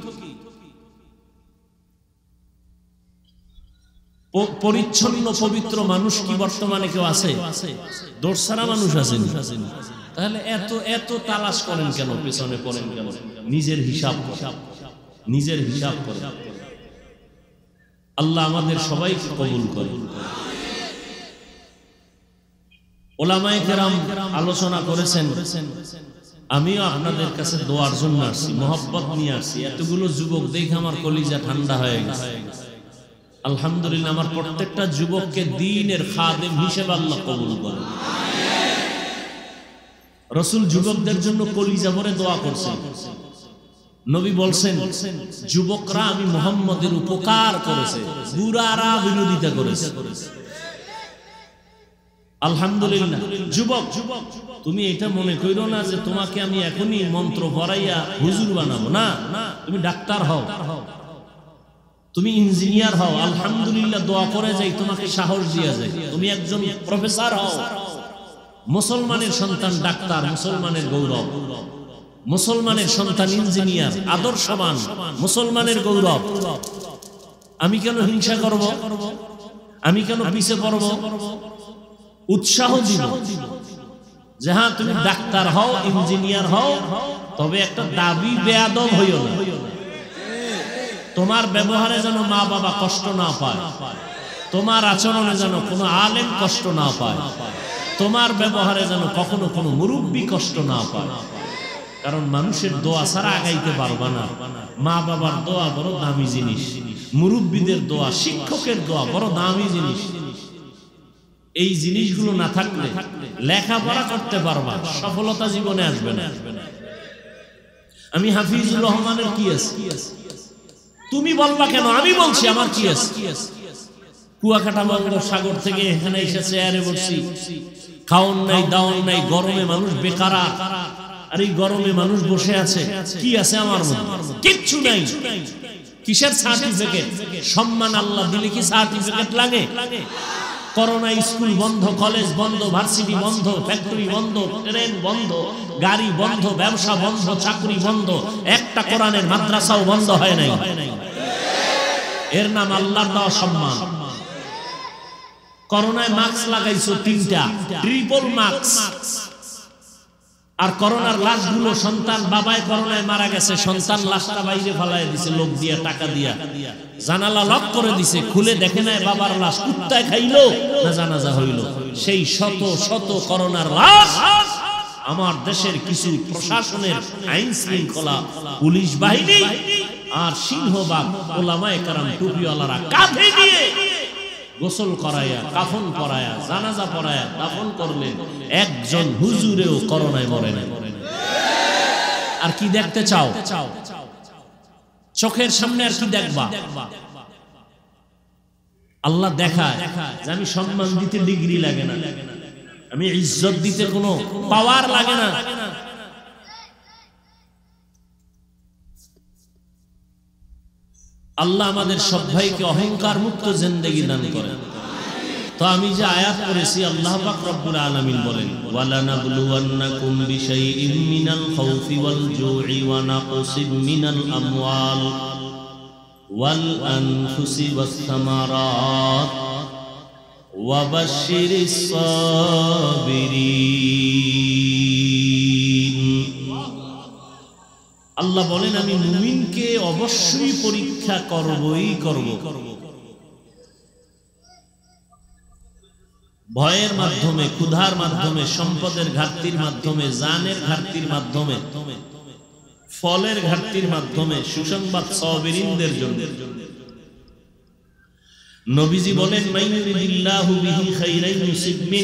পরিচ্ছন্ন পবিত্র মানুষ কি বর্তমানে কেউ আছে? দোষছাড়া মানুষ আছে? তাহলে এত এত তালাশ করেন কেন, পেছনে পড়েন কেন? নিজের হিসাব, নিজের হিসাব করেন। আল্লাহ আমাদের সবাইকে কবুল করে। ওলামায়ে কেরাম আলোচনা করেছেন, আমিও আপনাদের কাছে দোয়ার জন্য আসছি, মোহাব্বত নিয়ে আসছি। এতগুলো যুবক দেখে আমার কলিজা ঠান্ডা হয়ে গেছে। আলহামদুলিল্লাহ, আমার প্রত্যেকটা যুবককে দ্বীনের খাদেম হিসেবে আল্লাহ কবুল করেন। রাসূল যুবকদের জন্য কলিজা ভরে দোয়া করছেন। নবী বলছেন, যুবকরা আমি মুহাম্মদের উপকার করেছে, বুড়ারা বিরোধিতা করেছে। আলহামদুলিল্লাহ। যুবক, তুমি এটা মনে করো না যে তোমাকে আমি এখনই মন্ত্র পড়াইয়া হুজুর বানাবো। না, তুমি ডাক্তার হও, তুমি ইঞ্জিনিয়ার হও, আলহামদুলিল্লাহ দোয়া করে যাই, তোমাকে সাহস দিয়া যায়। তুমি একজন প্রফেসর হও, মুসলমানের সন্তান ডাক্তার, মুসলমানের গৌরব। মুসলমানের সন্তান ইঞ্জিনিয়ার, আদর্শবান, মুসলমানের গৌরব। আমি কেন হিংসা করব? আমি কেন পিছে পড়ব? উৎসাহ দিব যে হ্যাঁ তুমি ডাক্তার হও, ইঞ্জিনিয়ার হও, তবে একটা দাবি বেয়াদব হইও না। তোমার ব্যবহারে যেন মা বাবা কষ্ট না পায়, তোমার আচরণে যেন কোনো আলেম কষ্ট না পায়, তোমার ব্যবহারে যেন কখনো কোনো মুরব্বী কষ্ট না পায়। কারণ মানুষের দোয়া ছাড়া আগাইতে পারবা না। মা বাবার দোয়া বড় দামি জিনিস, মুরব্বীদের দোয়া, শিক্ষকের দোয়া বড় দামি জিনিস। এই জিনিসগুলো না থাকলে লেখাপড়া করতে পারবা, সফলতা জীবনে আসবে না। আমি হাফিজুর রহমানের কি আছে? তুমি বলবা কেন? আমি বলছি আমার কি আছে। কুয়াকাটা বঙ্গোপসাগর থেকে এখানে এসে চেয়ারে বসছি, খাওন নাই, দাওন নাই, গরমে মানুষ বেকারা। আর এই গরমে মানুষ বসে আছে, কি আছে আমার মধ্যে? কিচ্ছু নাই। কিসের সার্টিফিকেট? সম্মান আল্লাহ দিলে কি সার্টিফিকেট লাগে? করোনা, স্কুল বন্ধ, কলেজ বন্ধ, ভার্সিটি বন্ধ, ফ্যাক্টরি বন্ধ, ট্রেন বন্ধ, গাড়ি বন্ধ, ব্যবসা বন্ধ, চাকরি বন্ধ, একটা কোরআনের মাদ্রাসাও বন্ধ হয় নাই। এর নাম আল্লাহর দেওয়া সম্মান। করোনায় মাস্ক লাগাইছো তিনটা, ট্রিপল মাস্ক। আর করোনার লাশগুলো সন্তান বাবায় করোনায় মারা গেছে, সন্তান লাশটা বাইরে ফালায় দিছে লোক দিয়া, টাকা দিয়া, জানালা লক করে দিছে, খুলে দেখে নাই বাবার লাশ কুত্তায় খাইলো না জানাজা হইল। সেই শত শত করোনার লাশ আমার দেশের কিছু প্রশাসনের আইন শৃঙ্খলা পুলিশ বাহিনী আর সিংহবাগ ওলামায়ে কেরাম টুপিওয়ালারা কাঁধে নিয়ে গোসল করায়া, কাফন পরায়া, জানাজা পরায়া দাফন করলেন। একজন হুজুরেও করোনায় মরে নাই। আর কি দেখতে চাও? চোখের সামনে আর কি দেখবা? আল্লাহ দেখায় যে আমি সম্মান দিতে ডিগ্রি লাগে না, আমি ইজ্জত দিতে কোনো পাওয়ার লাগে না। আল্লাহ আমাদের সব ভাইকে অহংকার মুক্ত জিন্দেগি দান করেন। তো আমি যে আয়াত করেছি, আল্লাহ পাক রব্বুল আলামিন বলেন, ওয়ালা নাবলুওয়ান্নাকুম বিশাইইম মিনাল খাউফি ওয়াল জুই ওয়া নাকসিম মিনাল আমওয়াল ওয়াল আনফুসি ওয়াস সামারাত ওয়া বাশশিরিস সাবিরিন। আল্লাহ বলেন আমি মুমিনকে অবশ্যই পরীক্ষা করবই করব। ভয়ের মাধ্যমে, ক্ষুধার মাধ্যমে, সম্পদের ঘাটতির মাধ্যমে, জানের ঘাটতির মাধ্যমে, ফলের ঘাটতির মাধ্যমে, সুসংবাদ সাবিরিনদের জন্য। নবীজি বলেন মাইয়ুরিদিল্লাহু বিহি খাইরান ইউসিব মিন।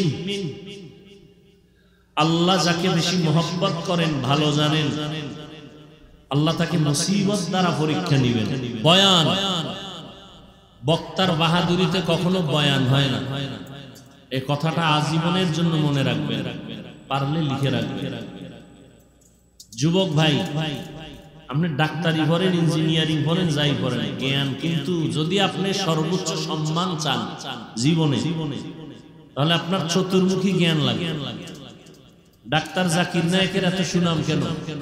আল্লাহ যাকে বেশি মহব্বত করেন, ভালো জানেন, আল্লাহ তাকে মুসিবত দ্বারা পরীক্ষা নেবেন। বয়ান, বক্তার বাহাদুরিতে কখনো বয়ান হয় না। এই কথাটা আজীবনের জন্য মনে রাখবেন, পারলে লিখে রাখবেন। যুবক ভাই, আপনি ডাক্তারি পড়েন, ইঞ্জিনিয়ারিং পড়েন, যাই পড়েন, জ্ঞান কিন্তু যদি আপনি সর্বোচ্চ সম্মান চান জীবনে, তাহলে আপনার চতুর্মুখী জ্ঞান লাগে। ডাক্তার জাকির নায়েকের এত সুনাম কেন?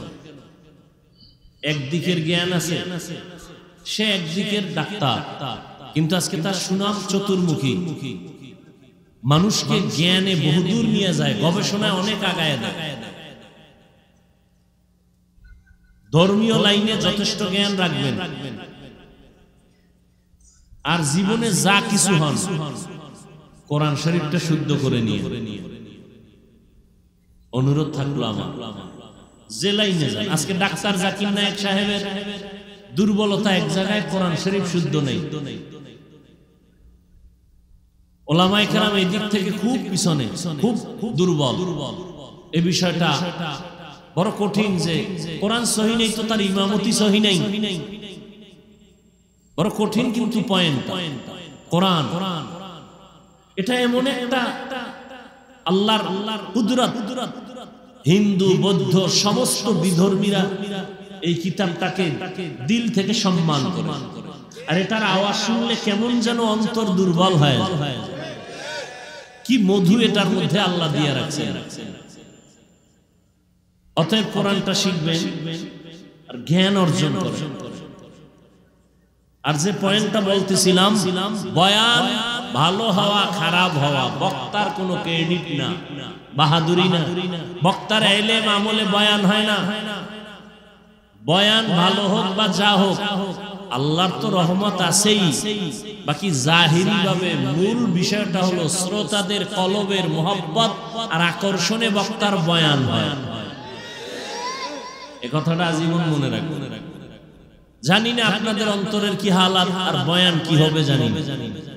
একদিকের জ্ঞান আছে, সে একদিকের ডাক্তার, কিন্তু আজকে তার সুনাম চতুর্মুখী। মানুষকে জ্ঞানে বহুদূর নিয়ে যায়, গবেষণায় অনেক আগায় দেয়। ধর্মীয় লাইনে যথেষ্ট জ্ঞান রাখবেন, আর জীবনে যা কিছু হন কোরআন শরীফটা শুদ্ধ করে নিয়ে। অনুরোধ থাকলো আমার, যে লাইনে যান। আজকে ডাক্তার জাকির নায়েক সাহেবের দুর্বলতা এক জায়গায়, কোরআন শরীফ শুদ্ধ নেই। ওলামায়ে কেরাম এই দিক থেকে খুব পিছনে, খুব দুর্বল। এই বিষয়টা বড় কঠিন যে কোরআন সহি নেই তো তার ইমামতি সহি নেই, বড় কঠিন। কিন্তু পয়েন্ট, কোরআন এটা এমন একটা আল্লাহর কুদরত। হিন্দু, বৌদ্ধ সমস্ত বিধর্মীরা এই কিতাবটাকে দিল থেকে সম্মান করে, আর এটার আওয়াজ শুনলে কেমন যেন অন্তর দুর্বল হয়। কি মধু এটার মধ্যে আল্লাহ দিয়ে রাখছেন। অতএব কোরআনটা শিখবেন আর জ্ঞান অর্জন করবেন। আর যে পয়েন্টটা বলতেছিলাম, বয়ান ভালো হওয়া খারাপ হওয়া বক্তার কোনো ক্রেডিট না, বাহাদুরি না। বক্তার ইলম আমলে বয়ান হয় না। বয়ান ভালো হোক বা যা হোক, আল্লাহর তো রহমত আছেই। বাকি জাহিরি ভাবে মূল বিষয়টা হলো শ্রোতাদের কলবের মোহাব্বত আর আকর্ষণে বক্তার বয়ান হয়। এ কথাটা আজীবন মনে রাখবেন। জানি না আপনাদের অন্তরের কি হালাত আর বয়ান কি হবে জানি না,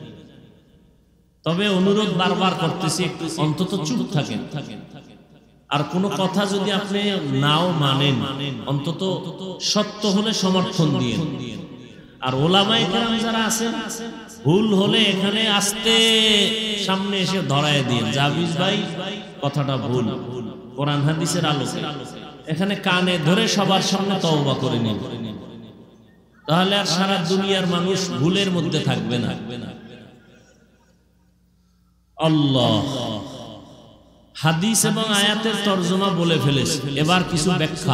তবে অনুরোধ বারবার করতেছি, একটু অন্তত চুপ থাকেন। আর কোনো কথা যদি আপনি নাও মানেন, অন্তত সত্য হলে সমর্থন দিয়ে। আর ওলামায়ে কেরাম যারা আছেন, ভুল হলে এখানে আসতে সামনে এসে ধরায় দিন, জাবিজ ভাই কথাটা ভুল, কোরআন হাদিসের আলোকে এখানে কানে ধরে সবার সামনে তওবা করে নিন। তাহলে আর সারা দুনিয়ার মানুষ ভুলের মধ্যে থাকবে না। আল্লাহ হাদিস এবং আয়াতের তরজমা বলে ফেলেছে, এবার কিছু ব্যাখ্যা।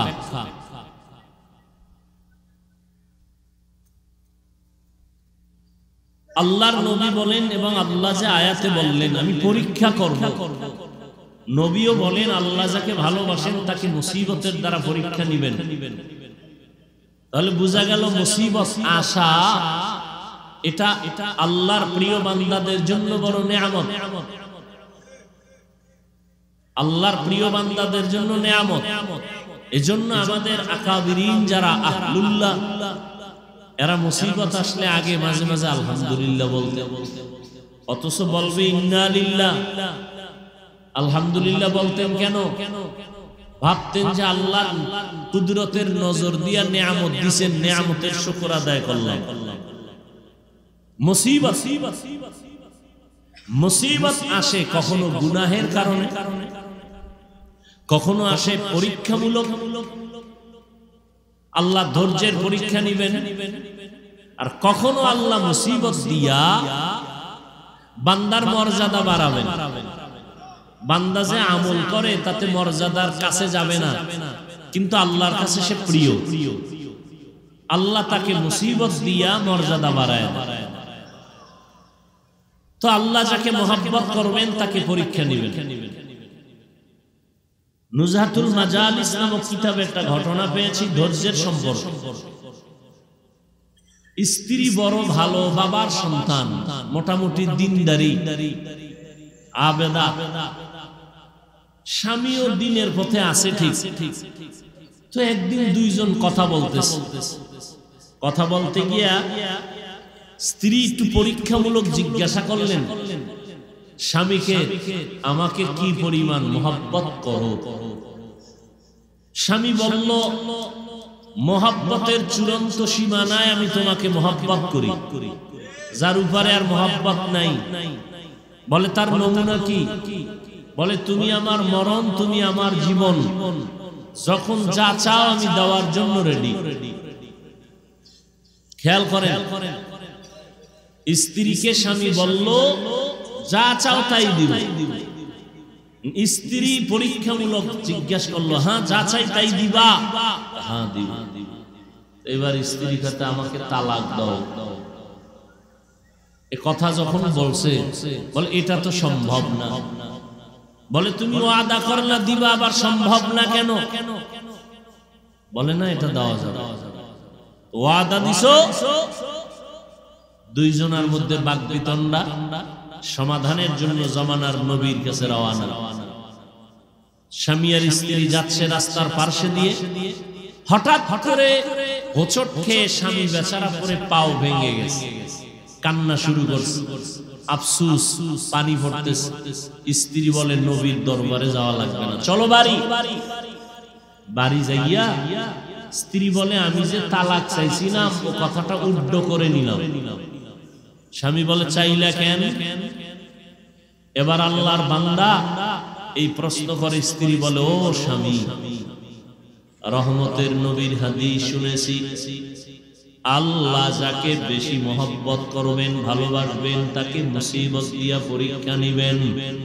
আল্লাহর নবী বলেন এবং আল্লাহ যে আয়াতে বললেন আমি পরীক্ষা করব, নবীও বলেন আল্লাহ যাকে ভালোবাসেন তাকে মুসিবতের দ্বারা পরীক্ষা নিবেন। তাহলে বোঝা গেল মুসিবত আসা এটা এটা আল্লাহর প্রিয় বান্দাদের জন্য বড় নেয়ামত, আল্লাহর প্রিয় বান্দাদের জন্য নেয়ামত। এজন্য আমাদের আকাবিরিন যারা আহলুল্লাহ এরা মুসিবত আসলে আগে মাঝে মাঝে আলহামদুলিল্লাহ বলতে, অথচ বলবে ইন্না লিল্লাহ। আলহামদুলিল্লাহ বলতেন কেন? ভাবতেন যে আল্লাহ কুদরতের নজর দিয়া নেয়ামত দিয়েছেন, নেয়ামতের শুকর আদায় করলাম। মুসিবত মুসিবত আসে কখনো গুনাহের কারণে, কখনো আসে পরীক্ষামূলক, আল্লাহ ধৈর্যের পরীক্ষা নিবেন। আর কখনো আল্লাহ মুসিবত দিয়া বান্দার মর্যাদা বাড়াবেন। বান্দা যে আমল করে তাতে মর্যাদার কাছে যাবে না, কিন্তু আল্লাহর কাছে সে প্রিয়। আল্লাহ তাকে মুসিবত দিয়া মর্যাদা বাড়ায়। তো আল্লাহ যাকে মহব্বত করবেন তাকে পরীক্ষা নেবেন। নুজহাতুল মাজালিস নামক কিতাবে একটা ঘটনা পেয়েছি ধৈর্যের সম্পর্ক। স্ত্রী বড় ভালো বাবার সন্তান, মোটামুটি দিনদারি আবেদা, স্বামীও দিনের পথে আছে ঠিক। তো একদিন দুইজন কথা বলতেছে, কথা বলতে গিয়া স্ত্রী একটু পরীক্ষামূলক জিজ্ঞাসা করলেন স্বামীকে, আমাকে কি পরিমাণ মহব্বত করো? স্বামী বলল, মহব্বতের চূড়ান্ত সীমানায় আমি তোমাকে মহব্বত করি, যার উপরে আর মহব্বত নাই। বলে তার নমুনা কি? বলে তুমি আমার মরণ, তুমি আমার জীবন, যখন যা চাও আমি দেওয়ার জন্য রেডি। খেয়াল করেন, স্ত্রীকে স্বামী বলল যা চাও তাই দিব। স্ত্রী পরীক্ষামূলক জিজ্ঞাসা করলো, হ্যাঁ যা চাই তাই দিবা? হ্যাঁ দিব। এবার স্ত্রী কাছে আমাকে তালাক দাও। এ কথা যখন বলছে, বলে এটা তো সম্ভব না। বলে তুমি ওয়াদা করলা দিবা, আবার সম্ভব না কেন? বলে না এটা দেওয়া যাবে। ওয়াদা দিছো। দুইজনের মধ্যে বাকবিতণ্ডা, সমাধানের জন্য জমানার নবীর কাছে রওনা। স্বামী আর স্ত্রী যাচ্ছে রাস্তার পার্শ্বে দিয়ে, হঠাৎ করে হোঁচট খেয়ে স্বামী বেচারা পরে পাও ভেঙে গেছে, কান্না শুরু করছে, আফসুস, পানি পড়তেছে। স্ত্রী বলে নবীর দরবারে যাওয়া লাগবে না, চলো বাড়ি। বাড়ি যাইয়া স্ত্রী বলে আমি যে তালাক চাইছিলাম ও কথাটা উড্ড করে নিলাম। স্বামী বলে চাইলা কেন? এবার আল্লাহর বান্দা এই প্রশ্ন করে। স্ত্রী বলে, ও স্বামী, রহমতের নবীর হাদিস শুনেছি, আল্লাহ যাকে বেশি মহব্বত করবেন, ভালোবাসবেন, তাকে মুসিবত দিয়া পরীক্ষা নিবেন।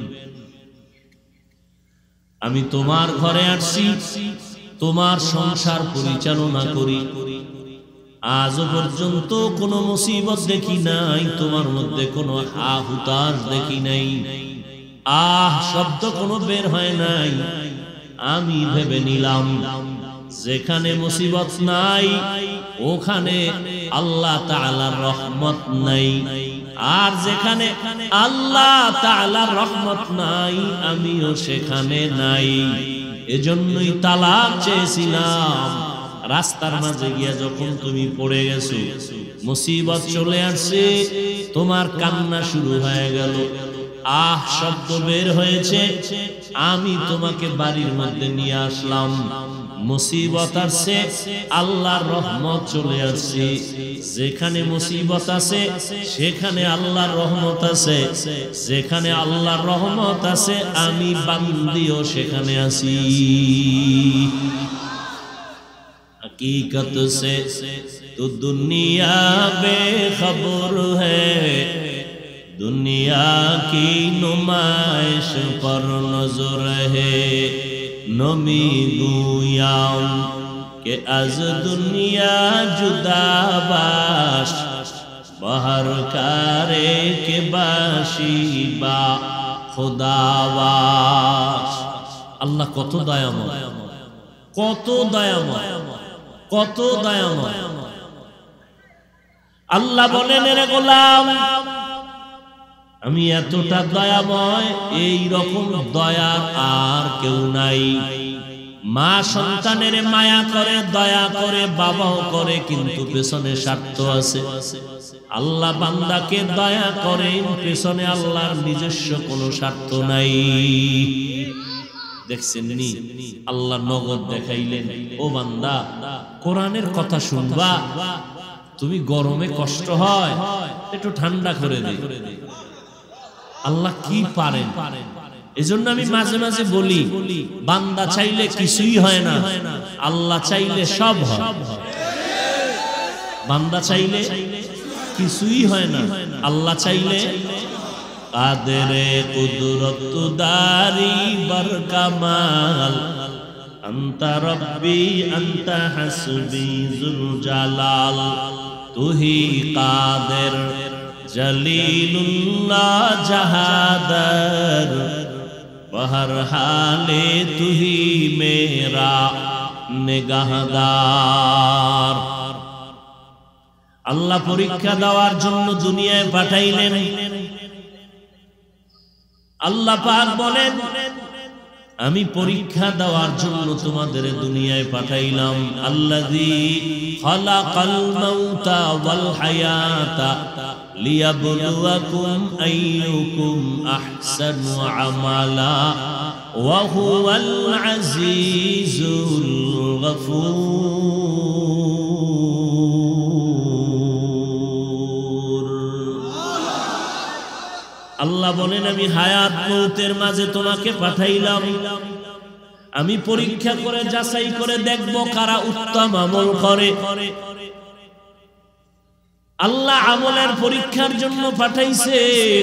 আমি তোমার ঘরে আসছি, তোমার সংসার পরিচালনা করি, আজও পর্যন্ত কোনো মুসিবত দেখি নাই, তোমার মধ্যে কোনো হা হুতাশ দেখি নাই, আহ শব্দ কোনো বের হয় নাই। আমি ভেবে নিলাম যেখানে মুসিবত নাই ওখানে আল্লাহ তাআলার রহমত নাই, আর যেখানে আল্লাহ তাআলার রহমত নাই আমিও সেখানে নাই। এজন্যই তালাক চেয়েছিলাম। রাস্তার মাঝে গিয়া যখন তুমি পড়ে গেছো, মুসিবত চলে আসছে, তোমার কান্না শুরু হয়ে গেল, আহ শব্দ বের হয়েছে, আমি তোমাকে বাড়ির মধ্যে নিয়ে আসলাম। মুসিবত আসছে, আল্লাহর রহমত চলে আসছে। যেখানে মুসিবত আছে সেখানে আল্লাহর রহমত আছে, যেখানে আল্লাহর রহমত আছে আমি বান্দিও সেখানে আছি। हकीकत से तो दुनिया बेखबर है, दुनिया की नुमाइश पर नजर है। नमी गुयाम के अज दुनिया जुदा बाश, बाहर कारे के बाशी बा খোদাবাস। আল্লাহ কত দয়াময়, কত দয়াময়, কত দয়াময়। আল্লাহ বলেন, রে গোলাম, আমি এতটা দয়াময়, এই রকম দয়ার আর কেউ নাই। মা সন্তানের মায়া করে, দয়া করে, বাবাও করে, কিন্তু পেছনে স্বার্থ আছে। আল্লাহ বান্দাকে দয়া করে, পেছনে আল্লাহর নিজস্ব কোনো স্বার্থ নাই। দেখছেন নি, আল্লাহ নগদ দেখাইলেন, ও বান্দা, কোরআনের কথা শুনবা, তুমি গরমে কষ্ট হয়, একটু ঠান্ডা করে দে। আল্লাহ কি পারেন। এজন্য আমি মাঝে মাঝে বলি, বান্দা চাইলে কিছুই হয় না, আল্লাহ চাইলে সব হয়। বান্দা চাইলে কিছুই হয় না, আল্লাহ চাইলে। কাদেরে কুদরত দারি বরকামাল, আনতা রব্বি আনতা হাসবি যুল জালাল, তুহি কাদের জলিলুল্লাহ জাহাদার, বহর হালে তুহি মেরা নিগাহদার। আল্লাহ পরীক্ষা দেওয়ার জন্য দুনিয়ায় পাঠাইলেন। আল্লাহ পাক বলেন, আমি পরীক্ষা দেওয়ার জন্য তোমাদের দুনিয়ায় পাঠাইলাম। আল্লাযী খালাকাল মাউতা ওয়াল হায়াতা লিয়াবলুয়াকুম আইয়ুকুম আহসানু আমালা ওয়া হুয়াল আজিজুল গফুর। আল্লাহ বলেন, আমি হায়াত মৌতের মাঝে তোমাকে পাঠাইলাম, আমি পরীক্ষা করে যাচাই করে দেখব কারা উত্তম আমল করে। আল্লাহ আমলের পরীক্ষার জন্য পাঠাইছেন।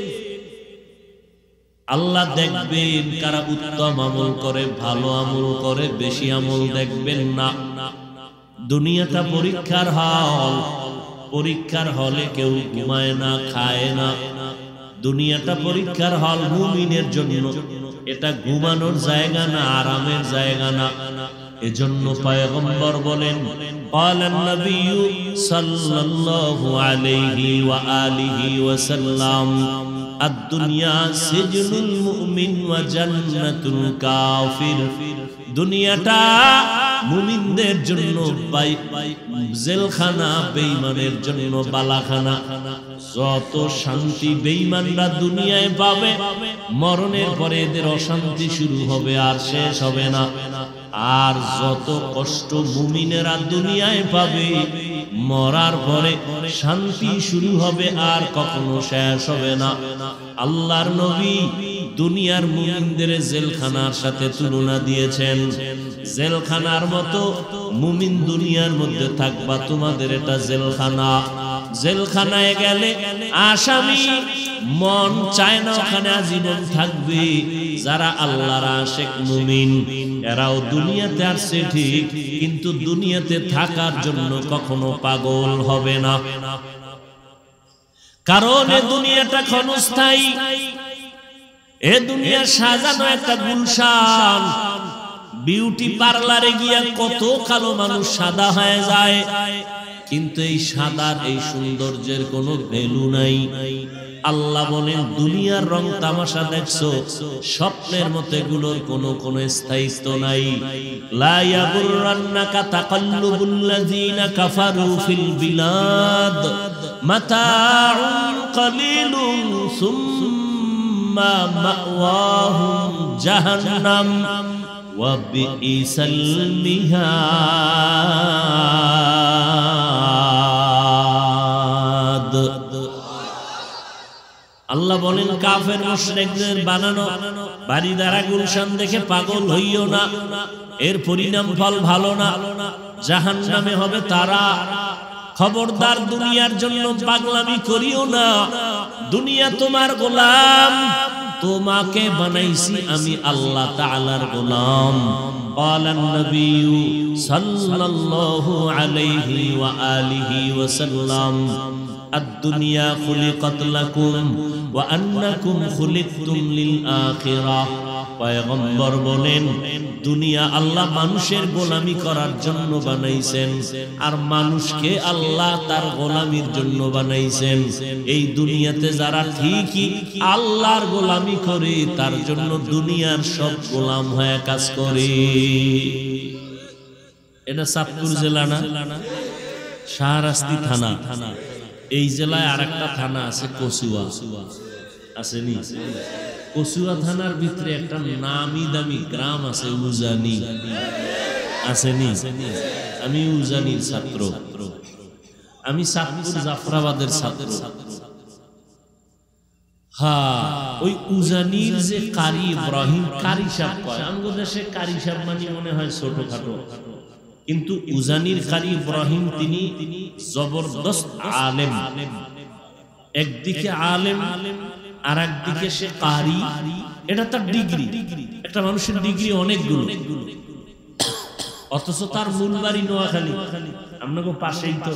আল্লাহ দেখবেন কারা উত্তম আমল করে, ভালো আমল করে, বেশি আমল দেখবেন না। দুনিয়াটা পরীক্ষার হল, পরীক্ষার হলে কেউ ঘুমায় না, খায় না। দুনিয়াটা পরীক্ষার হল মুমিনের জন্য, এটা ঘুমানোর জায়গা না, আরামের জায়গা না। এজন্য পয়গম্বর বলেন, ক্বালান নবিয়্যু সাল্লাল্লাহু আলাইহি ওয়া আলিহি ওয়াসাল্লাম, আদ-দুনিয়া সিজনুল মুমিন ওয়া জান্নাতুল কাফির। দুনিয়াটা মুমিনদের জন্য জেলখানা, বেঈমানের জন্য বালাখানা। যত শান্তি বেঈমানরা দুনিয়ায় পাবে, মরণের পরে এদের অশান্তি শুরু হবে, আর শেষ হবে না। আর যত কষ্ট মুমিনেরা দুনিয়ায় পাবে, মরার পরে শান্তি শুরু হবে, আর কখনো শেষ হবে না। আল্লাহর নবী দুনিয়ার মুমিনদের জেলখানার সাথে তুলনা দিয়েছেন। জেলখানার মতো মুমিন দুনিয়ার মধ্যে থাকবা, তোমাদের এটা জেলখানা। জেলখানায় গেলে আসামি মন চায় না ওখানে আজীবন থাকবে। যারা আল্লাহর আশিক মুমিন, এরাও দুনিয়াতে আসছে ঠিক, কিন্তু দুনিয়াতে থাকার জন্য কখনো পাগল হবে না। কারণ এ দুনিয়াটা ক্ষণস্থায়ী। এ দুনিয়া সাজানো একটা গুলশান। বিউটি পার্লারে গিয়া কত কালো মানুষ সাদা হয়ে যায়, কিন্তু এই সাদার, এই সৌন্দর্যের কোনো ভ্যালু নাই। আল্লাহ বলেন, দুনিয়ার রং তামাশা দেখছো, স্বপ্নের মতো এগুলোর কোনো কোনো স্থায়িত্ব নাই। লা ইয়াগুররান্নাকা তাকাল্লুবুল লাযিনা কাফারু ফিল বিলাদ, মাতাউন কালিলুন সুম্মা মাওয়াহুম জাহান্নাম ওয়া বিইসাল মিহাদ। আল্লাহ বলেন, কাফের মুশরিকদের বানানো বাড়ি দ্বারা গুলশান দেখে পাগল হইও না, এর পরিণাম ফল ভালো না, জাহান্নামে হবে তারা। খবরদার, দুনিয়ার জন্য পাগলামি করিও না। দুনিয়া তোমার গোলাম, তোমাকে বানাইছি আমি আল্লাহ তাআলার গোলাম। ক্বালান নবিয়্যু সাল্লাল্লাহু আলাইহি ওয়া আলিহি ওয়াসাল্লাম, আদ-দুনিয়া খুলিকাত লাকুম ওয়া আন্নাকুম খুলিকতুম লিল আখিরাহ। পয়গম্বর বলেন দুনিয়া আল্লাহ মানুষের গোলামি করার জন্য বানাইছেন, আর মানুষকে আল্লাহ তার গোলামির জন্য বানাইছেন। এই দুনিয়াতে যারা ঠিকই আল্লাহর গোলামি করে তার জন্য দুনিয়ার সব গোলাম হয়ে কাজ করে। এটা চাঁদপুর জেলা না, শাহরাস্তি থানা। এই জেলায় আর একটা থানা আছে কচুয়া, আসেনি? কচুয়া থানার ভিতরে একটা নামি দামি গ্রাম আছে উজানি, আসেনি? আমি উজানির ছাত্র, আমি চাঁদপুর জাফরাবাদের ছাত্র। হ্যাঁ, ওই উজানির যে কারি ইব্রাহিম কারি সাহেব কয়, আমগো দেশে কারি সাহেব মানে মনে হয় ছোটখাটো, কিন্তু উজানির কারি ইব্রাহিম তিনি জবরদস্ত আলেম। একদিকে আলেম আর একদিকে সে কারি, এটা তার ডিগ্রি। একটা মানুষের ডিগ্রি অনেকগুলো, অথচ তার মূল বাড়ি নোয়াখালী, আপনাকে পাশেই তো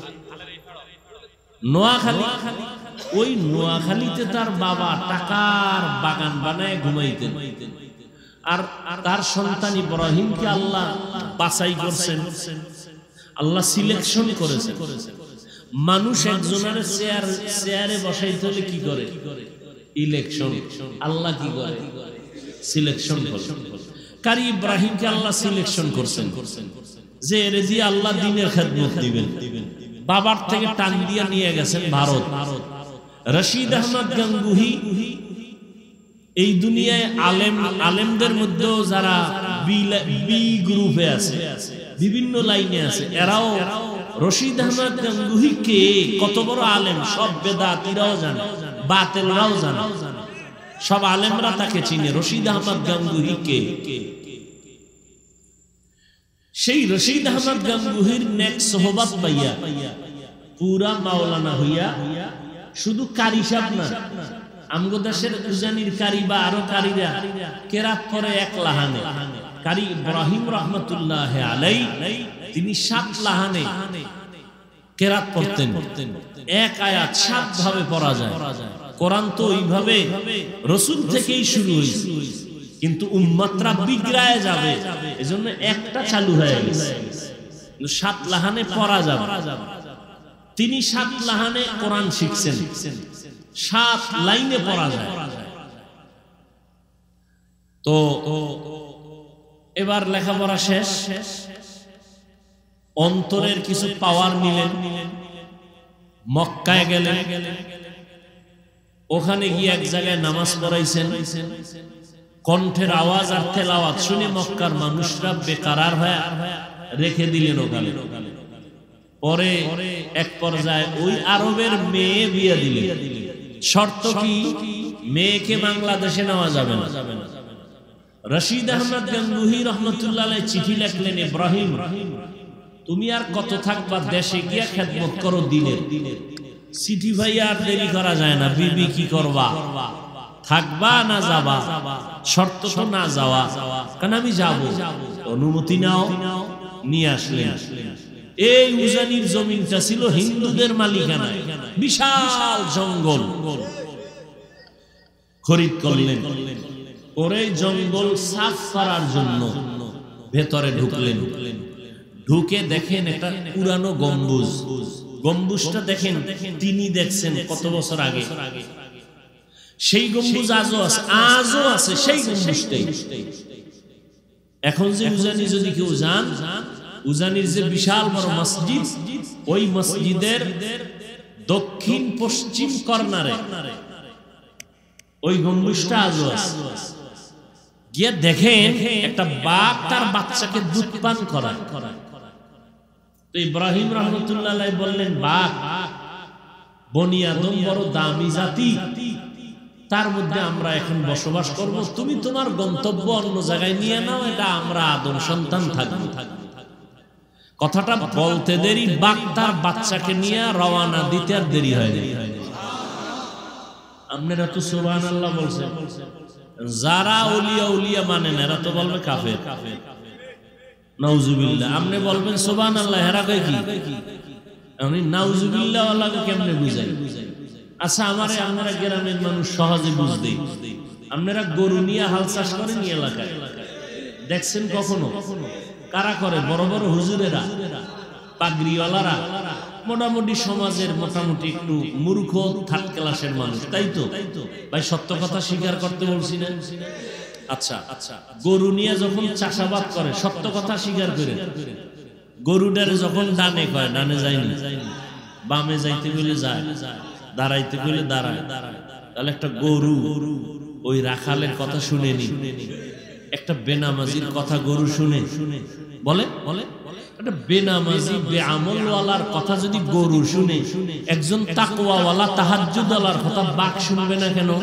নোয়াখালী। ওই নোয়াখালীতে তার বাবা টাকার বাগান বানায় ঘুমাইতেন, আর তার সন্তান ইব্রাহিমকে আল্লাহ বাছাই করছেন, আল্লাহ সিলেকশন করেছেন। মানুষ একজনের চেয়ার চেয়ারে বসাইতে হলে কি করে? ইলেকশন। আল্লাহ কি করে? সিলেকশন করেন। কারি ইব্রাহিমকে আল্লাহ সিলেকশন করছেন যে এর দিয়ে আল্লাহ দ্বীনের খেদমত দিবেন। বাবার থেকে টান দিয়ে নিয়ে গেছেন ভারত। রশিদ আহমদ গাঙ্গুহি এই দুনিয়ায় আলেম, আলেমদের মধ্যেও যারা বি গ্রুপে আছে, বিভিন্ন লাইনে আছে, এরাও রশিদ আহমদ গাঙ্গুহি কে, কত বড় আলেম, সব বেদাতীরাও জানে, বাতিলরাও জানে, সব আলেমরা তাকে চিনে। রশিদ আহমদ গাঙ্গুহি কে? সেই রশিদ আহমদ গাঙ্গুহির নেক সোহবত পাইয়া পুরা মাওলানা হইয়া, শুধু কারি সাহেব না, আমগো দেশের উজানির কারি বা আরো কারিরা কেরাত করে এক লাহানে। কারি ইব্রাহিম রহমতুল্লাহ আলাইহি তিনি সাত লাহানে কেরাত পড়তেন, এক আয়াত সাত ভাবে পড়া যায়। কোরআন তো ওইভাবে রাসূল থেকেই শুরু হয়েছে, কিন্তু উম্মতরা বিগড়ায় যাবে, এজন্য একটা চালু হয়ে গেছে, সাত লাহানে পড়া যাবে। তিনি সাত লাহানে কোরআন শিখছেন, সাত লাইনে পড়া যায়। তো এবার লেখাপড়া শেষ, অন্তরের কিছু পাওয়ার নিলেন, মক্কায় গেলেন, ওখানে গিয়ে এক জায়গায় নামাজ পড়াইছেন। কণ্ঠের আওয়াজ আর তেলাওয়াত শুনে মক্কার মানুষরা বেকারার হয়ে রেখে দিলেন ওখানে। পরে এক পর্যায়ে ওই আরবের মেয়ে বিয়ে দিলেন। শর্ত কি? মেয়েকে বাংলাদেশে নেওয়া যাবে না। রশিদ আহমদ গাঙ্গুহি রহমতুল্লাহ আলাইহি চিঠি লিখলেন, ইব্রাহিম তুমি আর কত থাকবা, দেশে গিয়া খেদমত করো দিনের। চিঠি ভাই আর দেরি করা যায় না, বিবি কি করবা, থাকবা না যাবা? শর্ত তো না যাওয়া, কারণ আমি যাব, অনুমতি নাও। নিয়ে আসলেন। এই উজানির জমিনটা ছিল হিন্দুদের মালিকানা, বিশাল জঙ্গল খরিদ করলেন। পরে জঙ্গল সাফ করার জন্য ভেতরে ঢুকলেন। ঢুকে দেখেন একটা পুরানো গম্বুজ। গম্বুজটা দেখেন, তিনি দেখছেন কত বছর আগে। সেই গম্বুজ আজও আছে, আজও আছে সেই গম্বুজটাই। এখন যে উজানি যদি কেউ যান, উজানির যে বিশাল বড় মসজিদ, ওই মসজিদের দক্ষিণ পশ্চিম কর্নারে ওই গম্বুজটা আজও আছে। গিয়ে দেখেন একটা বাঘ তার বাচ্চাকে দুধ পান করায়। তো ইব্রাহিম রহমতুল্লাহ আলাইহি বললেন, বাঘ বনি আদম বড় দামি জাতি, তার মধ্যে আমরা এখন বসবাস করব, তুমি তোমার গন্তব্য অন্য জায়গায় নিয়ে নাও, এটা আমরা আদম সন্তান থাকবো। কথাটা বলতে দেরি, বাঘ তার বাচ্চাকে নিয়ে রওনা দিতে আর দেরি হয়নি। আপনারা তো সুবহানাল্লাহ বলছেন, যারা ওলিয়া উলিয়া মানেন এরা তো বলবে কাফের, নাউজুবিল্লাহ। আপনি বলবেন সুবহানাল্লাহ, এরা কয় কি? আমি নাউজুবিল্লাহ ওয়ালাকে কেমনে বুঝাই? আচ্ছা আমারে আমরা গ্রামের মানুষ সহজে বুঝদেই, আপনারা গরু নিয়ে হাল চাষ করেন এলাকায়, দেখছেন কখনো? কারা করে? বড় বড় হুজুরেরা, পাগড়িওয়ালারা, মোটামুটি সমাজের মোটামুটি একটু মূর্খ থার্ড ক্লাসের মানুষ, তাই তো ভাই? সত্য কথা স্বীকার করতে বলছি না? আচ্ছা আচ্ছা, গরু নিয়ে যখন চাষাবাদ করে সত্য কথা স্বীকার করে, গরুটারে যখন ডানে কয় ডানে যায়নি, বামে যাইতে গেলে যায়, দাঁড়াইতে গেলে দাঁড়ায়, তাহলে একটা গরু ওই রাখালের কথা শুনেনি, একটা বেনামাজির কথা গরু শুনে বলে বলে একটা বেনামাজি বেআমলওয়ালার কথা যদি গরু শুনে, একজন তাকওয়াওয়ালা তাহাজ্জুদওয়ালার কথা বাঘ শুনবে না কেন?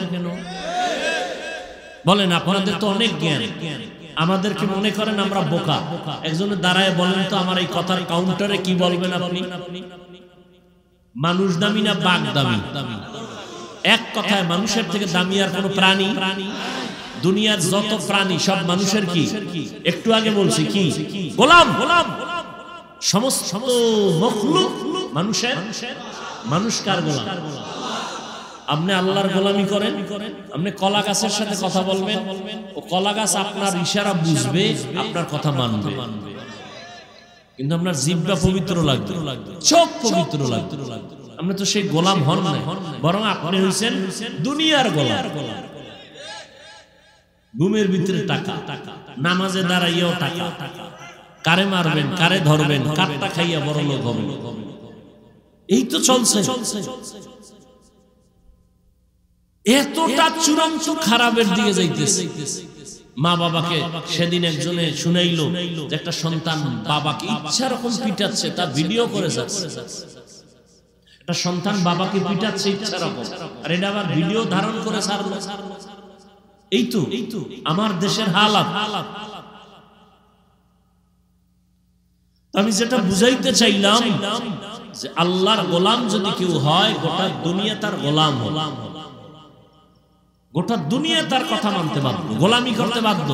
বলেন, আপনাদের তো অনেক জ্ঞান, আমাদেরকে মনে করেন আমরা বোকা। একজনে দাঁড়ায় বলেন তো আমার এই কথার কাউন্টারে কি বলবেন আপনি? মানুষ দামি না বাঘ দামি? এক কথায় মানুষের থেকে দামি আর কোন প্রাণী? দুনিয়ার যত প্রাণী সব মানুষের কি? একটু আগে বলছি কি? গোলাম। গোলাম সমস্ত মখলুক মানুষের। মানুষ কার গোলাম? আপনি আল্লাহর গোলামি করেন, আপনি কলা গাছের সাথে কথা বলবেন, ও কলা গাছ আপনার ইশারা বুঝবে, আপনার কথা মানবে, কিন্তু আপনার জিহ্বা পবিত্র লাগবে, চোখ পবিত্র লাগবে, আপনি তো সেই গোলাম হন না, বরং আপনি হইছেন দুনিয়ার গোলাম। ঘুমের ভিতরে টাকা, নামাজে দাঁড়াইয়াও টাকা, কারে মারবেন, কারে ধরবেন, কারটা খাইয়া বড় লোক হবেন, এই তো চলছে। এতটা চূড়ান্ত খারাপের দিকে যাইতেছে। মা বাবাকে সেদিন একজনে শুনাইলো যে একটা সন্তান বাবাকে ইচ্ছা রকম পিটাচ্ছে, তা ভিডিও করে যাচ্ছে। একটা সন্তান বাবাকে পিটাচ্ছে ইচ্ছা রকম, আর এটা আবার ভিডিও ধারণ করে ছাড়লো। এই তো এই তো আমার দেশের হালাত। আমি যেটা বুঝাইতে চাইলাম যে আল্লাহর গোলাম যদি কেউ হয়, গোটা দুনিয়া তার গোলাম হল, গোটা দুনিয়া তার কথা মানতে বাধ্য, গোলামি করতে বাধ্য।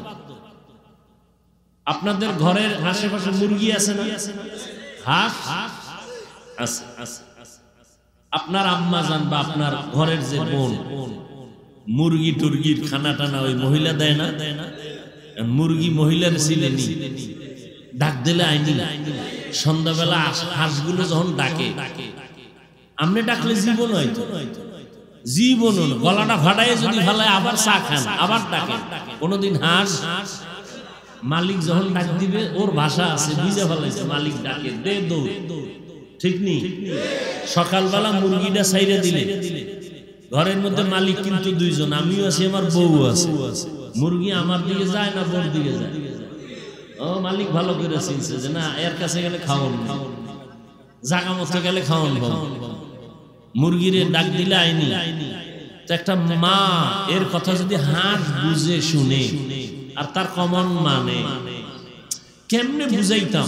আপনাদের ঘরের আশেপাশে মুরগি আছে না? হাঁস আছে। আপনার আম্মা জান বা আপনার ঘরের যে বোন মুরগি টুরগির খানা টানা ওই মহিলা দেয় না? মুরগি মহিলার ছিলেনি, ডাক দিলে আইনি। সন্ধ্যাবেলা হাঁসগুলো যখন ডাকে, আপনি ডাকলে জীবন হয়তো জীবন গলাটা ফাটাই যদি ভালায় আবার চা খান, আবার ডাকে। কোনদিন হাঁস মালিক যখন ডাক দিবে, ওর ভাষা আছে, বুঝে ফেলাইছে মালিক ডাকে, দে দৌড়, ঠিক নেই? সকালবেলা মুরগিটা ছাইরে দিলে, ঘরের মধ্যে মালিক কিন্তু দুইজন, আমিও আছি, আমার বউ আছে। মুরগি আমার দিকে যায় না বউর দিকে যায়? ও মালিক ভালো করে চিনছে যে না, এর কাছে গেলে খাওয়ান, জাগা মতো গেলে খাওয়ান। মুরগিরে ডাক দিলে আইনি। তো একটা মা এর কথা যদি হাঁস বুঝে শুনে আর তার কমন মানে, কেমনে বুঝাইতাম?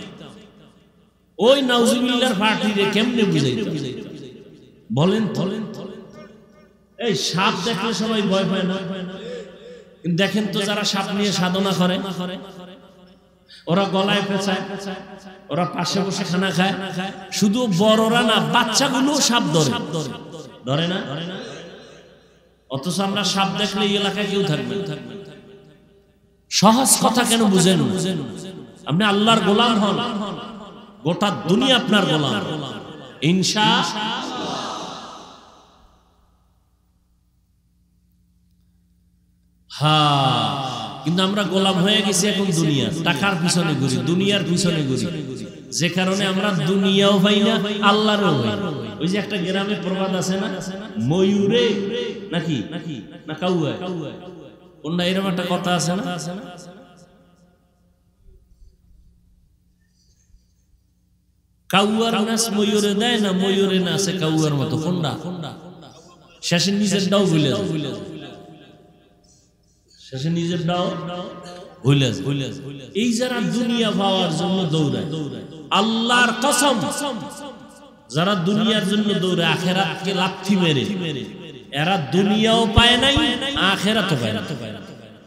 ওই নাউজুবিল্লাহর পার্টিরে কেমনে বুঝাইতাম? বলেন বলেন। এই সাপ দেখলে সবাই ভয় পায় না? দেখেন তো যারা সাপ নিয়ে সাধনা করে, ওরা গলায় পেঁচায়, ওরা পাশে বসে খানা খায়। শুধু বড়রা না, বাচ্চাগুলো সাপ ধরে, ধরে না? অথচ আমরা সাপ দেখলে এই এলাকায় কেউ থাকবে। সহজ কথা কেন বুঝেন? আপনি আল্লাহর গোলাম হন, গোটা দুনিয়া আপনার গোলাম ইনশাআল্লাহ। হ্যাঁ, কিন্তু আমরা গোলাম হয়ে গেছি এখন দুনিয়া, টাকার পিছনে ঘুরি, দুনিয়ার পিছনে ঘুরি, যে কারণে আমরা দুনিয়াও পাই না, আল্লাহরও পাই না। ওই যে একটা গ্রামে প্রবাদ আছে না, ময়ূরে নাকি না কাউয়া, কোনটা এরকম একটা কথা আছে না? কাউয়ার নাচ ময়ূরে দেয় না, ময়ূরে নাচে কাউয়ার মতো, কোনটা? শেষে নিজের ডাও ভুলে যায়, শেষে নিজের ডাও ভুলে যায়। এই যারা দুনিয়া পাওয়ার জন্য দৌড়ায়, আল্লাহর কসম, যারা দুনিয়ার জন্য দৌড়ায় আখিরাতকে লাথি মেরে, এরা দুনিয়াও পায় নাই, আখিরাতও পায় না।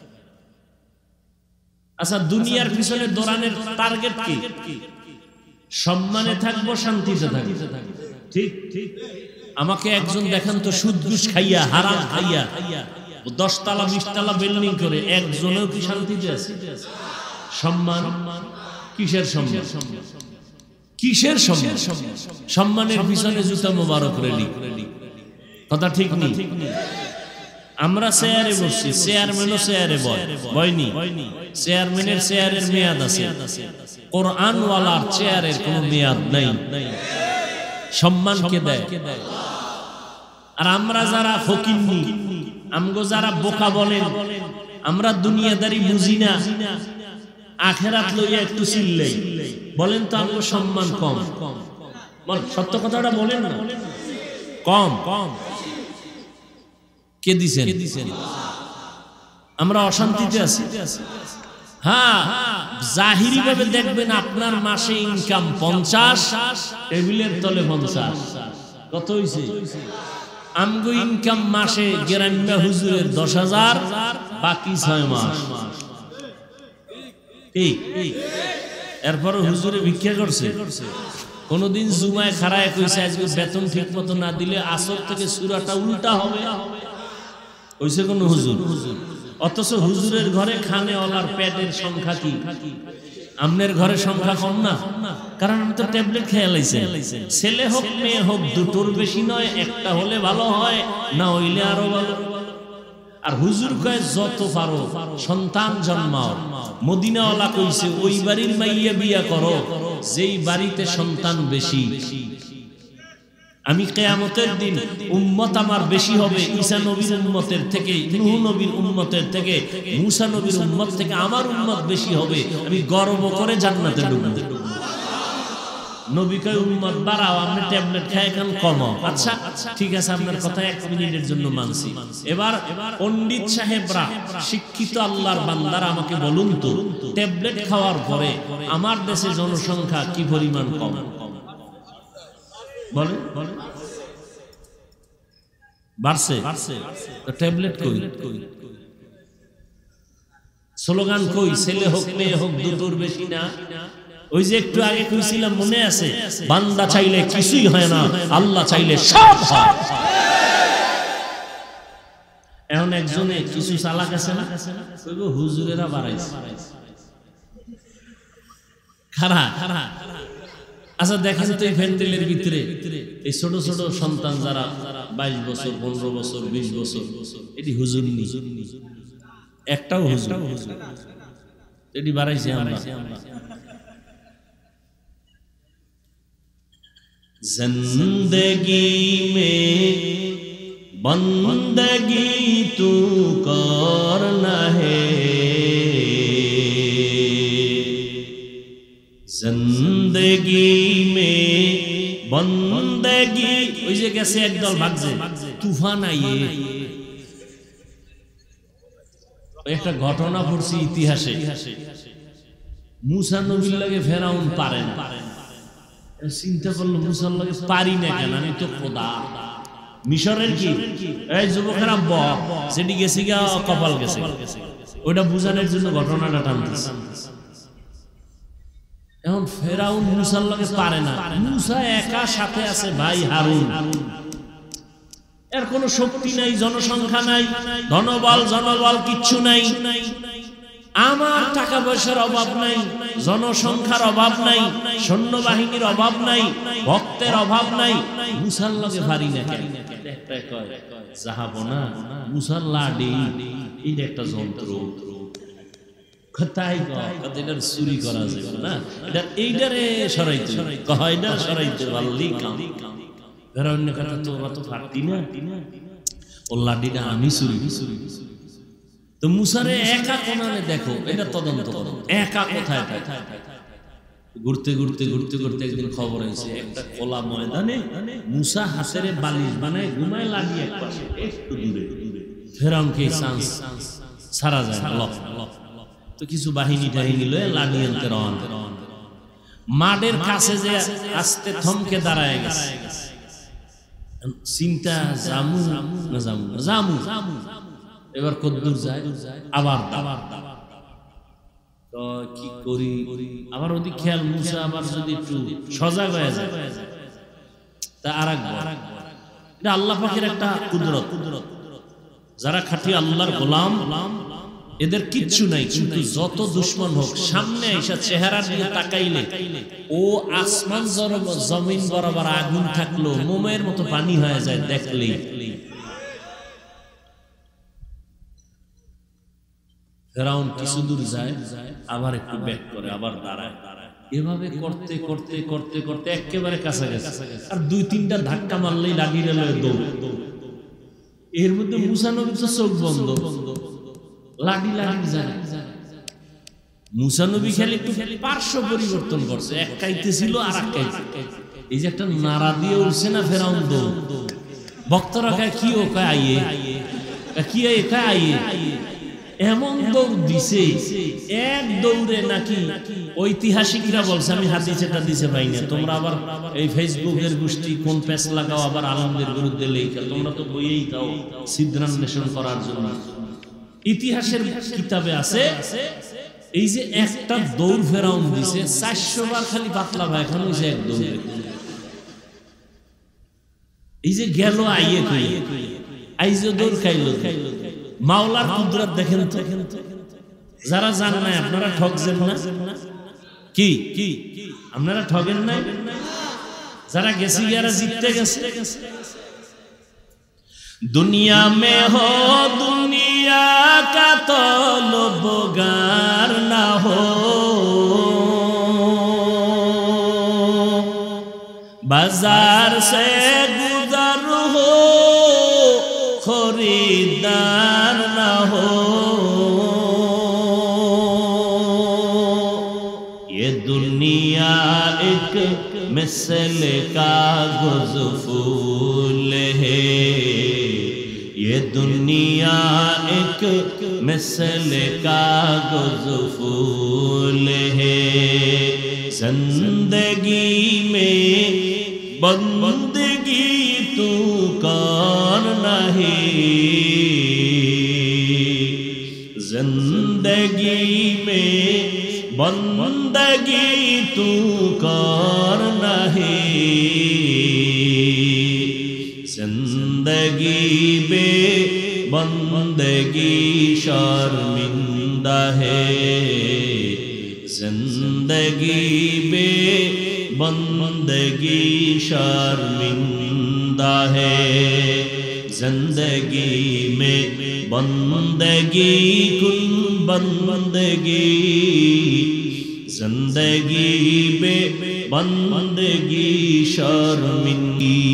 আচ্ছা, দুনিয়ার পিছনে দৌড়ানোর টার্গেট কি? সম্মানে থাকবো, শান্তিতে থাকবো। ঠিক ঠিক। আমাকে একজন দেখান তো সুদ ঘুষ খাইয়া, হারাম খাইয়া দশতলা বিশতলা বিল্ডিং করে একজনেও কি শান্তিতে আছে? সম্মান কিসের সম্মান? কিসের সম্মান? সম্মানের পিছনে জুতা মোবারক রেডি। কথা ঠিক নেই। আমরা চেয়ারে বসছি, চেয়ারম্যানও চেয়ারে বয়, বয়নি। চেয়ারম্যানের চেয়ারের মেয়াদ আছে, কোরআনওয়ালার চেয়ারের কোনো মেয়াদ নাই। সম্মান কে দেয়? আর আমরা যারা ফকিন্নি, আমগো যারা বোকা বলেন, আমরা দুনিয়াদারি বুঝি না, আখেরাত লইয়া একটু চিল্লাই, বলেন তো আমগো সম্মান কম। সত্য কথাটা বলেন না, কম কম। কে দিছেন? আমরা অশান্তিতে আছি। হ্যাঁ, জাহিরি ভাবে দেখবেন আপনার মাসে ইনকাম পঞ্চাশ, টেবিলের তলে পঞ্চাশ। কত হইছে? আমগো ইনকাম মাসে গ্রাম্য হুজুরের দশ হাজার, বাকি ছয় মাস। এরপর হুজুরে ভিক্ষা করছে। কোনদিন জুমায় খাড়ায় কইছে আজকে বেতন ঠিক মতো না দিলে আসর থেকে সূরাটা উল্টা হবে, কইছে কোন হুজুর? অথচ হুজুরের ঘরে খানে ওলার পেটের সংখ্যা কি? আমনের ঘরে সংখ্যা কম না? কারণ আমি তো ট্যাবলেট খেয়ে লাইছি। ছেলে হোক মেয়ে হোক দুটোর বেশি নয়, একটা হলে ভালো হয়, না হইলে আরো ভালো। আর হুজুর কয় যত পারো সন্তান জন্মাও। মদিনাওয়ালা কইছে ওই বাড়ির মাইয়া বিয়া করো যেই বাড়িতে সন্তান বেশি। আমি কিয়ামতের দিন উম্মত আমার বেশি হবে ঈসা নবীর উম্মতের থেকে, নূহ নবীর উম্মতের থেকে, মূসা নবীর উম্মত থেকে আমার উম্মত বেশি হবে। আমি গর্ব করে জান্নাতে ঢুকব। নবী কয় উম্মত বাড়াও, আপনি ট্যাবলেট খায় এখন কমাও। আচ্ছা ঠিক আছে, আপনার কথা এক মিনিটের জন্য মানছি। এবার পণ্ডিত সাহেবরা, শিক্ষিত আল্লাহর বান্দারা আমাকে বলুন তো, ট্যাবলেট খাওয়ার পরে আমার দেশে জনসংখ্যা কি পরিমাণ কম? বলে বাড়ছে? ট্যাবলেট কই? স্লোগান কই? ছেলে হোক মেয়ে হোক দুটোর বেশি না। ওই যে একটু আগে কইছিলাম মনে আছে, বান্দা চাইলে কিছুই হয় না, আল্লাহ চাইলে সব হয়। এখন একজনে কিছু চালাক আছে না, কইবো হুজুরেরা বাড়াইছে। খারা খারা। আচ্ছা দেখেন তো এই প্যান্ডেলের ভিতরে এই ছোট ছোট সন্তান যারা বাইশ বছর, পনেরো বছর, বিশ বছর, এটি হুজুর নি, একটাও হুজুর এটি বাড়াইছে আমরা। जिंदगी में बंदगी तू करना है, जिंदगी में बंदगी। ওই যে গেছে একদল ভাগছে, তুফান আইয়ে। একটা ঘটনা পড়ছি ইতিহাসে, মূসা নবীর লাগে ফেরাউন পারেন। চিন্তা করলো মুসার লাগে পারি না কেন, আমি তো খোদা। মিশরের কি এই যুবকেরা ব সেটি গেছে গা কপাল গেছে, ওইটা বুঝানোর জন্য ঘটনাটা টানতেছে। এখন ফেরাউন মুসার লাগে পারে না, মুসা একা সাথে আছে ভাই হারুন। এর কোনো শক্তি নাই, জনসংখ্যা নাই, ধনবল জনবল কিচ্ছু নাই। আমার টাকা পয়সার অভাব নাই, জনসংখ্যার অভাব নাই, সৈন্যবাহিনীর অভাব নাই, ভক্তের অভাব নাই, মুসার লগে পারি না কেন? একটা কয় যাহাবো না মুসার লাডি, এই একটা যন্ত্র। তাই এটার চুরি করা যাবে না, এটা এইটারে সরাইতে কয়টা সরাইতে পারলি কাম। ধর অন্য কথা তো ওরা তো পারতি না, ও লাডিটা আমি চুরি চুরি। তো মুসারে একা কোনানে দেখো, এটা তদন্ত করো, একা কোথায় ঘুরতে ঘুরতে ঘুরতে ঘুরতে একদিন খবর হয়েছে একটা খোলা ময়দানে মুসা হাসেরে বালিশ বানায় ঘুমায়, লাগিয়ে এক পাশে একটু দূরে। ফেরাউনকে চান্স ছাড়া যায় না, তো কিছু বাহিনী টাহিনী লয়ে লাডি আনতে রওনা। মাঠের কাছে যে আস্তে থমকে দাঁড়ায় গেছে, চিন্তা জামু না জামু জামু। এবার কদ্দুর যায়, আবার তো কি করি, আবার ওদিক খেয়াল মুসা আবার যদি একটু সজাগ হয়ে যায় তা আর এটা আল্লাহ পাকের একটা কুদরত। যারা খাঁটি আল্লাহর গোলাম এদের কিচ্ছু নাই, কিন্তু যত দুশ্মন হোক সামনে এসে চেহারা দিয়ে তাকাইলে ও আসমান জমিন বরাবর আগুন থাকলো মোমের মতো পানি হয়ে যায় দেখলেই। ফেরাউন কিছু দূর যায় আবার একটু ব্যাক করে আবার দাঁড়ায়, এভাবে করতে করতে করতে করতে একেবারে কাছাকাছি, আর দুই তিনটা ধাক্কা মারলেই লাগিয়ে গেল দৌড়। এর মধ্যে মুসা নবী তো চোখ বন্ধ, লাঠি লাঠি যায়। মুসা নবী খেলে একটু পার্শ্ব পরিবর্তন করছে, এক কাইতে ছিল আর এক কাইতে, এই যে একটা নাড়া দিয়ে উঠছে না ফেরাউন দৌড়। ভক্তরা কায় কি ও কায় আইয়ে কি কায় আইয়ে এমন দৌড় দিছে, এক দৌড়ে নাকি ঐতিহাসিকরা বলছে, আমি হাদিসে টাদিসে পাই না, তোমরা আবার এই ফেসবুকের গোষ্ঠী কোন পেস লাগাও আবার আলমদের বিরুদ্ধে লেখা, তোমরা তো বইয়েই দাও সিদ্ধান্বেষণ করার জন্য। ইতিহাসের কিতাবে আছে এই যে একটা দৌড় ফেরাউন দিছে চারশো বার খালি পাতলা পায়খান হয়েছে এক দৌড়ে। এই যে গেল আইয়ে কই আইজে দৌড় খাইলো খাইলো মাওলার কুদরত দেখেন তো। যারা জান নাই আপনারা ঠকছেন না কি কি আপনারা ঠকেন নাই? যারা গেছি যারা জিততে গেছে। দুনিয়া মে হো দুনিয়া কা তলবগার না হো, বাজার সে গুজর হো खरीदार ना हो, ये दुनिया एक मिसल कागज़ फूल है, ये दुनिया एक मिसल कागज़ फूल है, जिंदगी में बंदगी तू कर नहीं, जिंदगी में बंदगी तू कर नहीं, जिंदगी में बंदगी शर्मिंदा है, जिंदगी में बंदगी शर्मिंदा है, जिंदगी में बंदगी कुल बंदगी, जिंदगी में बंदगी शर्मिंदगी।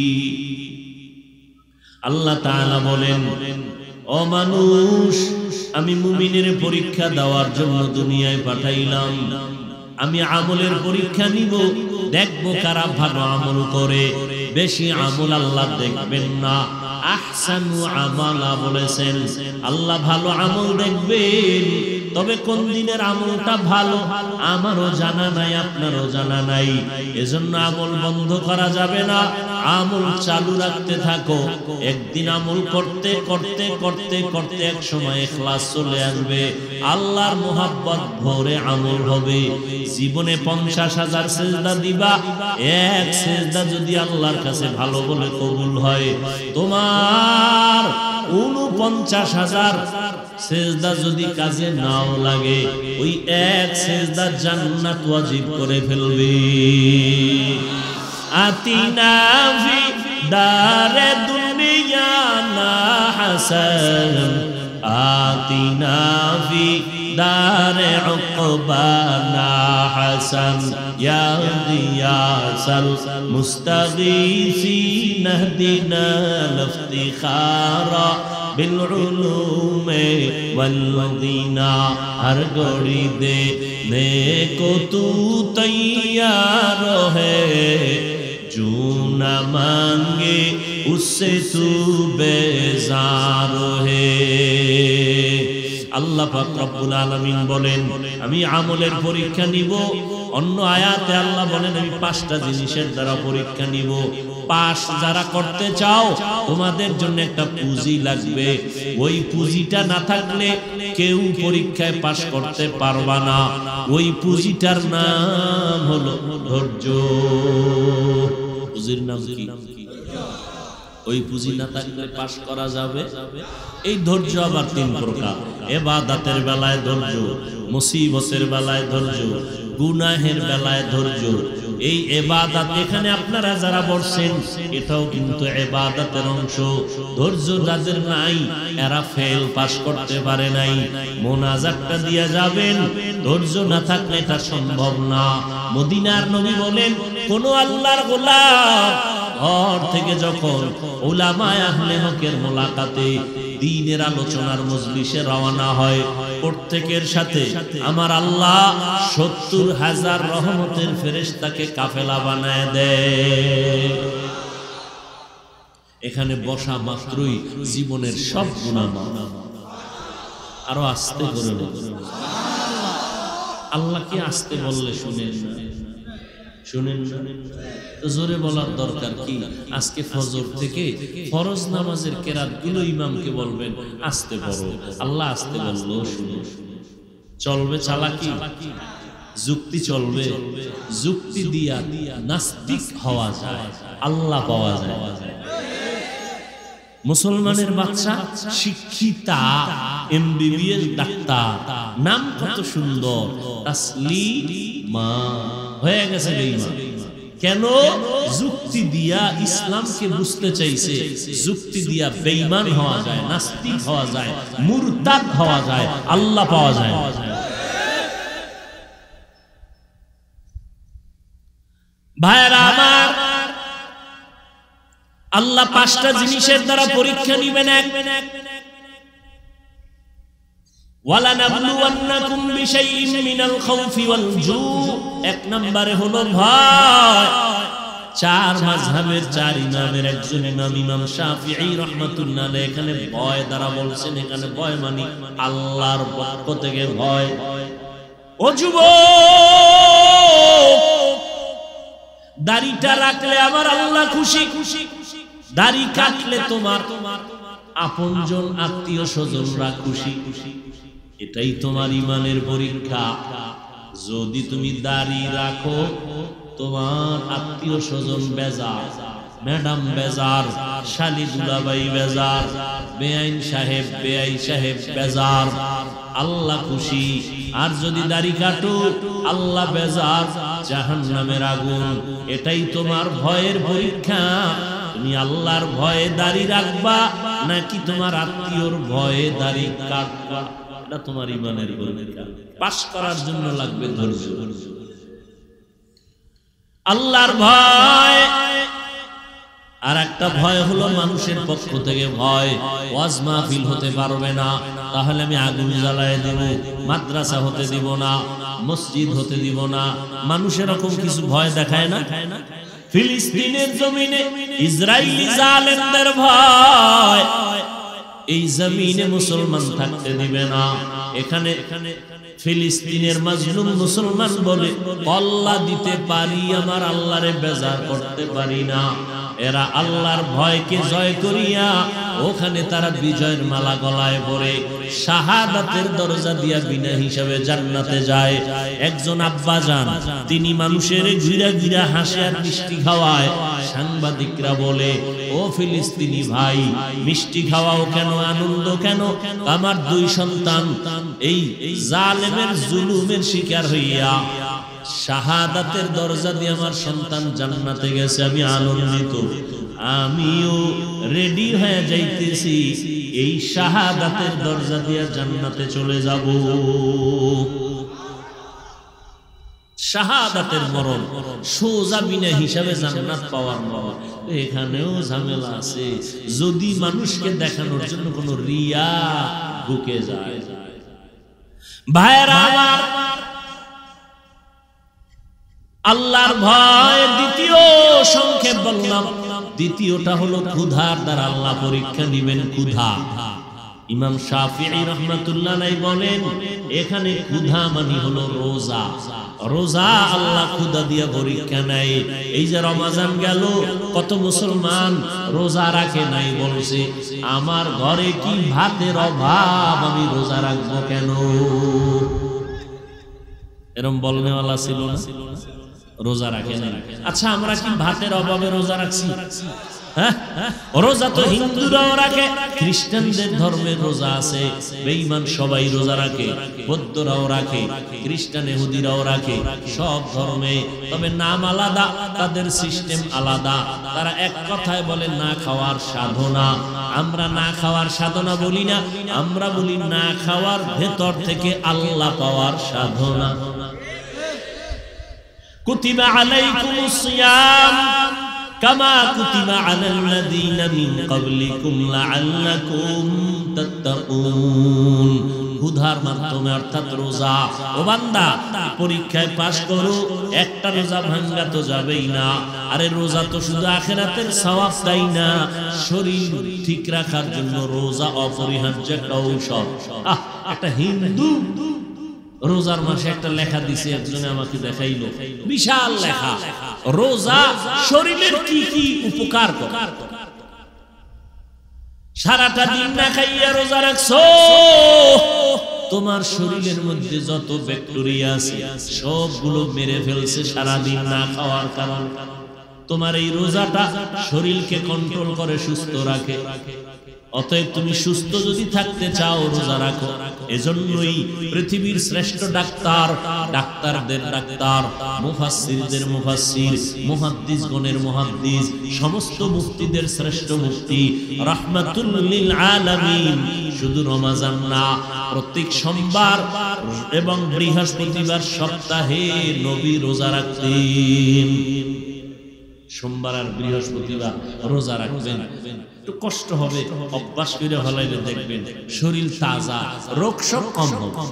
আল্লাহ তাআলা বলেন, ও মানুষ, আমি মুমিনের পরীক্ষা দেওয়ার জন্য দুনিয়ায় পাঠাইলাম। আমি আমলের পরীক্ষা নিব, দেখবো কারা ভালো আমল করে। বেশি আমল আল্লাহ দেখবেন না, আহসানু আমালা বলেছেন, আল্লাহ ভালো আমল দেখবেন। তবে কোন দিনের আমলটা ভালো আমারও জানা নাই, আপনারও জানা নাই। এজন্য আমল বন্ধ করা যাবে না, আমল চালু রাখতে থাকো। একদিন আমল করতে করতে করতে করতে এক সময় ইখলাস চলে আসবে, আল্লাহর মোহাব্বত ভরে আমল হবে। জীবনে পঞ্চাশ হাজার সেজদা দিবা, এক সেজদা যদি আল্লাহর কাছে ভালো বলে কবুল হয়, তোমার উনপঞ্চাশ হাজার সেজদা যদি কাজে নাও লাগে, ওই এক সেজদা জান্নাত ওয়াজিব করে ফেলবে। আতিনা ফি দারে দুনিয়া না হাসান, আতিনা ফি দারে উকবা না হাসান, ইয়া গিয়াসাল মুস্তাগীসিন ইহদিনা লিফতিখারা بالعلوم والدینا، ہر گوڑی دینے کو تو تیار ہے، جو نہ مانگے اس سے تو بیزار ہے। আল্লাহ পাক রব্বুল আলামিন বলেন, আমি আমলের পরীক্ষা নিব। অন্য আয়াতে আল্লাহ বলেন, আমি পাঁচটা জিনিসের দ্বারা পরীক্ষা নিব। পাস যারা করতে চাও তোমাদের জন্য একটা পুঁজি লাগবে, ওই পুঁজিটা না থাকলে কেউ পরীক্ষায় পাস করতে পারবা না। ওই পুঁজিটার নাম হলো ধৈর্য। পুঁজির নাম কি? ওই পুঁজি না থাকলে পাস করা যাবে। এই ধৈর্য আবার তিন প্রকার। ইবাদতের বেলায় ধৈর্য, মুসিবতের বেলায় ধৈর্য, গুনাহের বেলায় ধৈর্য। এই ইবাদত এখানে আপনারা যারা বলছেন এটাও কিন্তু ইবাদতের অংশ। ধৈর্য যাদের নাই এরা ফেল, পাস করতে পারে নাই। মোনাজাতটা দিয়ে যাবেন, ধৈর্য না থাকলে এটা সম্ভব না। মদিনার নবী বলেন কোন আল্লাহর গোলাম ঘর থেকে যখন উলামায়ে আহলে হকের মোলাকাতে দ্বীনের আলোচনার মজলিসে রওনা হয়, প্রত্যেকের সাথে আমার আল্লাহ সত্তর হাজার রহমতের ফেরেশতাকে কাফেলা বানায় দেয়। এখানে বসা মাত্রই জীবনের সব গুনাহ মাফ। আরো আস্তে করে বলুন আল্লাহকে আস্তে বললে শুনেন না, শুনেন না তো জোরে বলার দরকার কি? আজকে ফজর থেকে ফরজ নামাজের কেরাতগুলো ইমামকে বলবেন আস্তে পড়ো, আল্লাহ আস্তে বললো শুনে। চলবে চালাকি, যুক্তি চলবে? যুক্তি দিয়া নাস্তিক হওয়া যায়, আল্লাহ পাওয়া যায়। মুসলমানের বাচ্চা শিক্ষিতা, এমবিবিএস ডাক্তার, নাম কত সুন্দর, তাসলিমা হয়ে গেছে বেঈমান। কেন? যুক্তি দিয়া ইসলামকে বুঝতে চাইছে। যুক্তি দিয়া বেঈমান হওয়া যায়, নাস্তিক হওয়া যায়, মুরতাদ হওয়া যায়, আল্লাহ পাওয়া যায়। ভাইরা আমার, আল্লাহ পাঁচটা জিনিসের দ্বারা পরীক্ষা নিবেন। এক, ওয়ালানাবলুওয়ান্নাকুম বিশাইইন মিনাল খাউফি ওয়াল জু, এক নম্বরে হলো ভয়। চার মাযহাবের চার ইমামের একজন ইমাম ইমাম শাফিঈ রাহমাতুল্লাহ আলাইহি এখানে ভয় দ্বারা বলছেন, এখানে ভয় মানে আল্লাহর পক্ষ থেকে ভয়। ও যুবক, দাড়িটা রাখলে আমার আল্লাহ খুশি, দাড়ি কাটলে তোমার আপনজন আত্মীয় স্বজনরা খুশি। এটাই তোমার ইমানের পরীক্ষা। যদি তুমি দাড়ি রাখো তোমার আত্মীয় স্বজন বেজার, ম্যাডাম বেজার, শালি দুলাভাই বেজার, বেআইন সাহেব বেআই সাহেব বেজার, আল্লাহ খুশি। আর যদি দাড়ি কাটো আল্লাহ বেজার, জাহান্নামের আগুন। এটাই তোমার ভয়ের পরীক্ষা। তুমি আল্লাহর ভয়ে দাড়ি রাখবা নাকি তোমার আত্মীয়র ভয়ে দাড়ি কাটবা? এটা তোমার ইমানের পরীক্ষা। পাস করার জন্য লাগবে ধৈর্য। আল্লাহর ভয়। আর একটা ভয় হলো মানুষের পক্ষ থেকে ভয়। ওয়াজ মাহফিল হতে পারবে না, তাহলে আমি আগুন জ্বালায় দেব। মাদ্রাসা হতে দিব না, মসজিদ হতে দিব না। মানুষ এরকম কিছু ভয় দেখায় না। ফিলিস্তিনের জমিনে ইসরায়েলি জালেমদের ভয়। এই জমিনে মুসলমান থাকতে দিবে না। এখানে ফিলিস্তিনের মাজলুম মুসলমান বলে কল্লা দিতে পারি, আমার আল্লাহরে বেজার করতে পারি না। এরা আল্লাহর ভয়কে জয় করিয়া ওখানে তারা বিজয়ের মালা গলায় পরে শাহাদাতের দরজা দিয়া বিনা হিসাবে জান্নাতে যায়। একজন আব্বাজান তিনি মানুষের ঘুরা ঘুরা হাসে আর মিষ্টি খাওয়ায়। সাংবাদিকরা বলে, ও ফিলিস্তিনি ভাই, মিষ্টি খাওয়াও কেন, আনন্দ কেন? আমার দুই সন্তান এই জালেমের জুলুমের শিকার হইয়া শাহাদাতের দরজা দিয়ে আমার সন্তান জান্নাতে গেছে, আমি আনন্দিত। আমিও রেডি হয়ে যাইতেছি এই শাহাদাতের দরজা দিয়ে জান্নাতে চলে যাব। শাহাদাতের মরণ সোজা বিনা হিসাবে জান্নাত পাওয়ার মরণ। এখানেও ঝামেলা আছে, যদি মানুষকে দেখানোর জন্য কোনো রিয়া ঢুকে যায়। ভাইরা আমার, আল্লাহর ভয় দ্বিতীয় সংক্ষেপ বললাম। দ্বিতীয়টা হলো ক্ষুধার দ্বারা আল্লাহ পরীক্ষা নিবেন। ক্ষুধা, ইমাম শাফিঈ রাহমাতুল্লাহ আলাইহি বলেন এখানে ক্ষুধা মানে হলো রোজা। রোজা আল্লাহ ক্ষুধা দিয়া পরীক্ষা নেয়। এই যে রমজান গেল, কত মুসলমান রোজা রাখে নাই, বলছে আমার ঘরে কি ভাতের অভাব, আমি রোজা রাখবো কেন? এরকম বলনেওয়ালা ছিল না, রোজা রাখে না। আচ্ছা, আমরা কি ভাতের অভাবে রোজা রাখছি? হ্যাঁ, রোজা তো হিন্দুরাও রাখে, খ্রিস্টানদের ধর্মের রোজা আছে, বেঈমান সবাই রোজা রাখে, বৌদ্ধরাও রাখে, খ্রিস্টান ইহুদিরাও রাখে, সব ধর্মে। তবে নাম আলাদা, তাদের সিস্টেম আলাদা। তারা এক কথায় বলে না খাওয়ার সাধনা। আমরা না খাওয়ার সাধনা বলি না, আমরা বলি না খাওয়ার ভেতর থেকে আল্লাহ পাওয়ার সাধনা। কুতিবা আলাইকুমুস সিয়াম কামা কুতিবা আলাল্লাযীনা মিন ক্বাবলিকুম লাআল্লাকুম তাত্তাকুন। ক্ষুধার মাধ্যমে অর্থাৎ রোজা। ও বান্দা, পরীক্ষায় পাশ করো, একটা রোজা ভাঙ্গা তো যাবেই না। আরে রোজা তো শুধু আখিরাতের সওয়াব তাই না, শরীর ঠিক রাখার জন্য রোজা অপরিহার্য একটা ঔষধ। আহ, একটা হিন্দু রোজার মাসে একটা লেখা দিছে, একজনে আমাকে দেখাইলো, বিশাল লেখা, রোজা শরীরের কি কি উপকার করে। সারাটা দিন না খাইয়া রোজা রাখছো, তোমার শরীরের মধ্যে যত ব্যাকটেরিয়া আছে সবগুলো মেরে ফেলছে সারাদিন না খাওয়ার কারণে। তোমার এই রোজাটা শরীরকে কন্ট্রোল করে, সুস্থ রাখে। অতএব তুমি সুস্থ যদি থাকতে চাও, রোজা রাখো। এজন্যই পৃথিবীর শ্রেষ্ঠ ডাক্তার, ডাক্তারদের ডাক্তার, মুফাসসিরদের মুফাসসির, মুহাদ্দিসগণের মুহাদ্দিস, সমস্ত মুফতিদের শ্রেষ্ঠ মুফতি রাহমাতুল লিল আলামিন শুধু রমজান না, প্রত্যেক সোমবার এবং বৃহস্পতিবার সপ্তাহে নবী রোজা রাখতেন। সোমবার আর বৃহস্পতিবার রোজা রাখবেন। একটু কষ্ট হবে, অভ্যাস করে হলাইলে দেখবেন শরীর তাজা, রোগ সব কম হবে।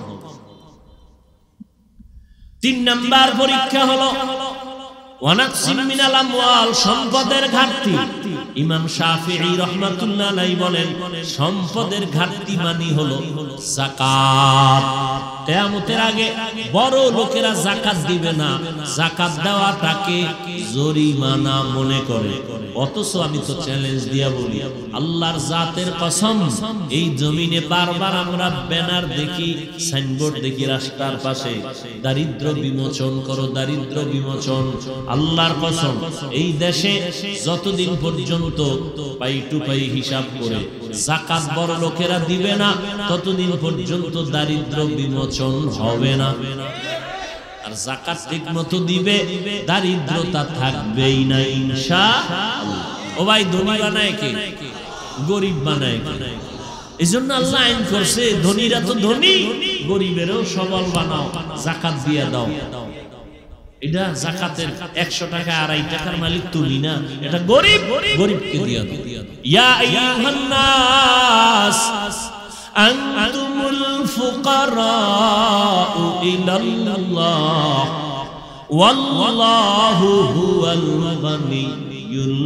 তিন নাম্বার পরীক্ষা হলো ওয়ানাকসিম মিনাল আমওয়াল, সম্পদের ঘাটতি। ইমাম শাফিঈ রাহমাতুল্লাহ আলাইহি বলেন সম্পদের ঘাটতি মানে হলো যাকাত। কিয়ামতের আগে বড় লোকেরা যাকাত দিবে না, যাকাত দেওয়াটাকে জরিমানা মনে করে। অথচ আমি তো চ্যালেঞ্জ দিয়া বলি, আল্লাহর জাতের কসম, এই জমিনে বারবার আমরা ব্যানার দেখি, সাইনবোর্ড দেখি রাস্তার পাশে, দারিদ্র বিমোচন করো, দারিদ্র বিমোচন। আল্লাহর কসম, এই দেশে যতদিন পর্যন্ত পাই টু পাই হিসাব করে যাকাত বড় লোকেরা দিবে না, ততদিন পর্যন্ত দারিদ্র বিমোচন হবে না। আর যাকাত ঠিক মতো দিবে, দারিদ্রতা থাকবেই না ইনশাআল্লাহ। ও ভাই, ধনী বানায় কে? গরিব বানায় কে? এজন্য আল্লাহ আইন করছে, ধনীরা তো ধনী, গরিবেরও সবল বানাও, যাকাত দিয়ে দাও। এটা যাকাতের একশো টাকা আড়াই টাকার মালিক তুমি না, এটা গরিব, গরিবকে দিয়া দাও। ইয়া আইয়ুহান নাস আনতুমুল ফুকারাউ ইলাল্লাহ ওয়াল্লাহু হুয়াল গানিয়্যুল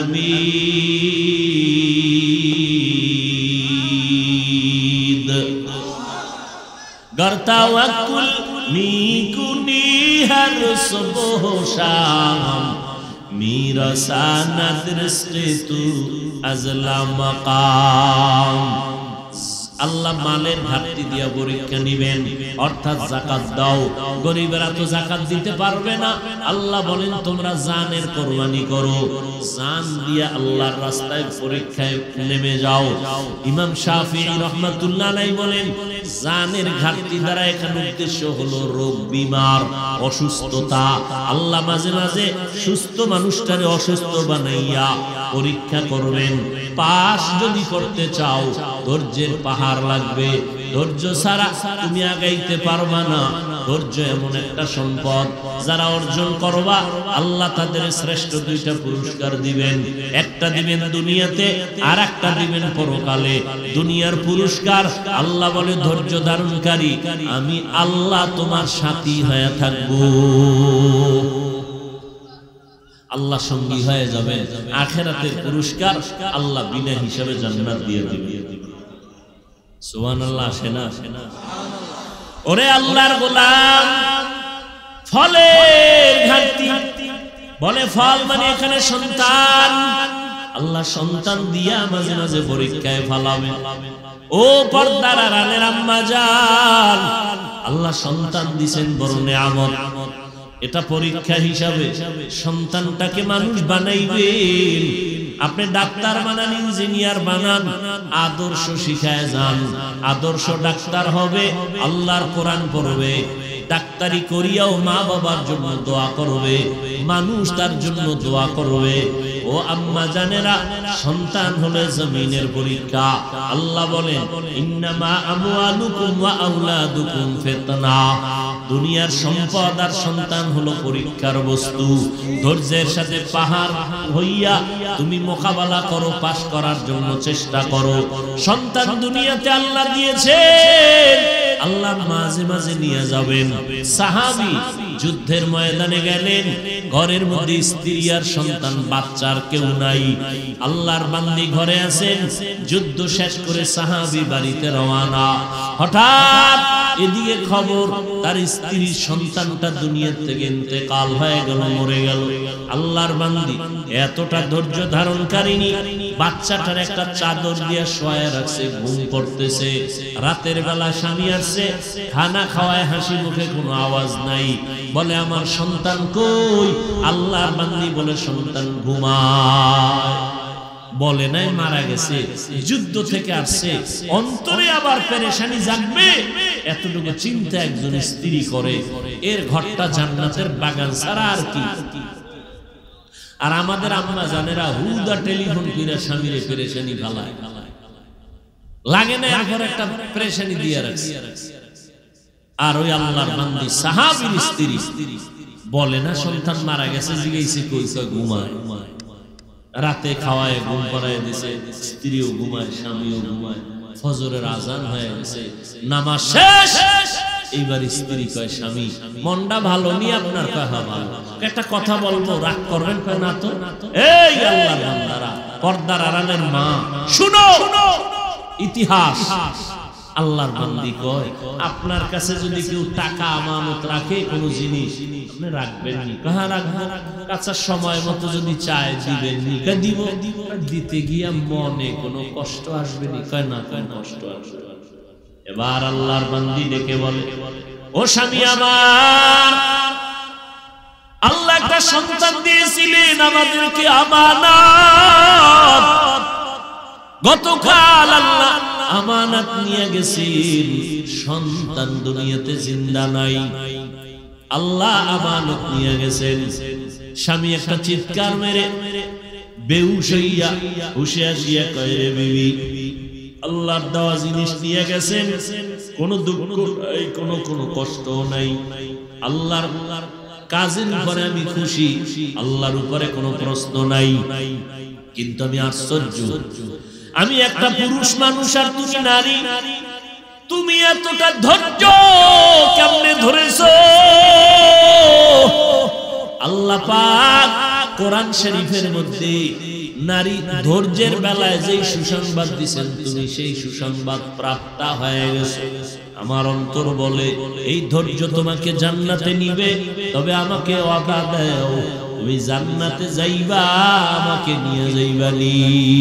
হামিদ। गर तवक्कुल मीकुनी हर सुबह शाम, मेरा साना दृष्टि तू अजला मकाम। আল্লাহ মালের ঘাটতি দিয়া পরীক্ষা নিবেন, অর্থাৎ যাকাত দাও। গরিবেরা তো যাকাত দিতে পারবে না, আল্লাহ বলেন তোমরা জানের কোরবানি করো, জান দিয়া আল্লাহর রাস্তায় পরীক্ষায় নেমে যাও। ইমাম শাফিঈ রাহমাতুল্লাহ আলাইহি বলেন জানের ঘাটতি দ্বারা এখানে উদ্দেশ্য হলো রোগ, বিমার, অসুস্থতা। আল্লাহ মাঝে মাঝে সুস্থ মানুষটারে অসুস্থ বানাইয়া পরীক্ষা করবেন। পাস যদি করতে চাও, ধৈর্যের পাহাড় লাগবে। ধৈর্য ছাড়া তুমি আগাইতে পারবা না। ধৈর্য এমন একটা সম্পদ, যারা অর্জন করবা আল্লাহ তাদের শ্রেষ্ঠ দুইটা পুরস্কার দিবেন। একটা দিবেন দুনিয়াতে, আর একটা দিবেন পরকালে। দুনিয়ার পুরস্কার আল্লাহ বলে ধৈর্য ধারণকারী আমি আল্লাহ তোমার সাথী হয়ে থাকবো, আল্লাহ সঙ্গী হয়ে যাবে। আখিরাতের পুরস্কার আল্লাহ বিনা হিসাবে জান্নাত দিয়ে দিবে। সুবহানাল্লাহ। সেনা সেনা ওরে আল্লাহর গোলাম, ফলের ঘাটতি, বলে ফল মানে এখানে সন্তান। আল্লাহ সন্তান দিয়া মাঝে মাঝে পরীক্ষায় ফেলাবে। ও পর্দার আড়ালের আম্মা জান, আল্লাহ সন্তান দিবেন বড় নিয়ামত। এটা পরীক্ষা হিসাবে সন্তানটাকে মানুষ বানাইবেন। আপনি ডাক্তার বানান, ইঞ্জিনিয়ার বানান, আদর্শ শিখায় যান। আদর্শ ডাক্তার হবে, আল্লাহর কোরআন পড়বে, ডাক্তারি করিয়াও মা বাবার জন্য দোয়া করবে, মানুষ তার জন্য দোয়া করবে। ও আম্মা জানেরা, সন্তান হলে জমিনের পরীক্ষা। আল্লাহ বলেন ইন্নামা আমওয়ালুকুম ওয়া আওলাদুকুম ফিতনা। দুনিয়ার সম্পদ আর সন্তান হলো পরীক্ষার বস্তু। ধৈর্যের সাথে পাহাড় হইয়া তুমি মোকাবেলা করো, পাশ করার জন্য চেষ্টা করো। সন্তান দুনিয়াতে আল্লাহ দিয়েছেন, আল্লাহ মাঝে মাঝে নিয়ে যাবেন। সাহাবী যুদ্ধের ময়দানে গেলেন, ঘরের মধ্যে স্ত্রী আর সন্তান, বাচ্চার কেউ নাই। আল্লাহর বান্দি ঘরে আছেন, যুদ্ধ শেষ করে সাহাবী বাড়িতে রওনা। হঠাৎ এদিকে খবর তার স্ত্রীর সন্তানটা দুনিয়া থেকে ইন্তেকাল হয়ে গেল, মরে গেল। আল্লাহর বান্দি এতটা ধৈর্য ধারণকারিনী, বাচ্চাটার একটা চাদর দিয়ে শোয়া রাখছে, ঘুম পড়তেছে। রাতের বেলা স্বামী আসছে, খানা খাওয়ায়, হাসি মুখে কোনো আওয়াজ নাই। বলে আমার সন্তান কই? আল্লাহর বান্দি বলে সন্তান ঘুমায়। বলে নাই মারা গেছে, যুদ্ধ থেকে আসছে, অন্তরে আবার পেরেশানি জাগবে, এতটুকু চিন্তা একজন স্ত্রী করে। এর ঘরটা জান্নাতের বাগান ছাড়া আর কি। আর আমাদের আম্মা জানেরা হুদা টেলিফোন কইরা স্বামীরে পেরেশানি ফালায়, লাগে না এখন একটা পেরেশানি দিয়ে রাখছে। আর ওই আল্লাহর বান্দি সাহাবীর স্ত্রী বলে না সন্তান মারা গেছে, জিগাইছে কই? ঘুমায়। রাতে খাওয়ায়, ঘুম পাড়ায় দিছে, স্ত্রীও ঘুমায়, স্বামীও ঘুমায়। ফজরের আজান হয়ে গেছে, নামাজ শেষ। এইবার স্ত্রী কয় স্বামী মনটা ভালো নি আপনার? কথা ভালো, একটা কথা বলবো, রাগ করবেন না তো? এই আল্লাহর বান্দারা, পর্দার আড়ালের মা, শুনো ইতিহাস। আল্লাহর বান্দি কয় আপনার কাছে যদি কেউ টাকা আমানত রাখে, কোনো জিনিস, আপনি রাখবেন নি? কাহা রাখবো? আচ্ছা সময় মতো যদি চায় দিবেন নি? দিব। দিতে গিয়া মনে কোনো কষ্ট আসবে নি? কয় না, কোনো কষ্ট আসবে। এবার আল্লাহর বান্দি ডেকে বলে ও স্বামী আমার, আল্লাহ একটা সন্তান দিয়েছিলেন আমাদেরকে আমানত। গতকাল আল্লাহ আমানত নিয়ে গেছেন, সন্তান দুনিয়াতে জিন্দা নাই। আল্লাহ আমানত নিয়ে গেছেন। স্বামী একটা চিৎকার মেরে বেহুশ হইয়া হুশে আসিয়া কয় রে বিবি, আল্লাহর দেওয়া জিনিস নিয়ে গেছেন, কোনো দুঃখ নাই, কোনো কোনো কষ্ট নাই। আল্লাহর কাজের উপরে আমি খুশি, আল্লাহর উপরে কোনো প্রশ্ন নাই। কিন্তু আমি আশ্চর্য, আমি একটা পুরুষ মানুষ আর তুমি নারী, তুমি এতটা ধৈর্য কেমনে ধরেছো? আল্লাহ পাক কোরআন শরীফের মধ্যে নারী ধৈর্যের বেলায় যেই সুসংবাদ দিয়েছেন, তুমি সেই সুসংবাদ প্রাপ্ত হয়ে গেছো। আমার অন্তর বলে এই ধৈর্য তোমাকে জান্নাতে নিবে, তবে আমাকে ওয়াদা দাও তুমি জান্নাতে যাইবা, আমাকে নিয়ে যাইবানি।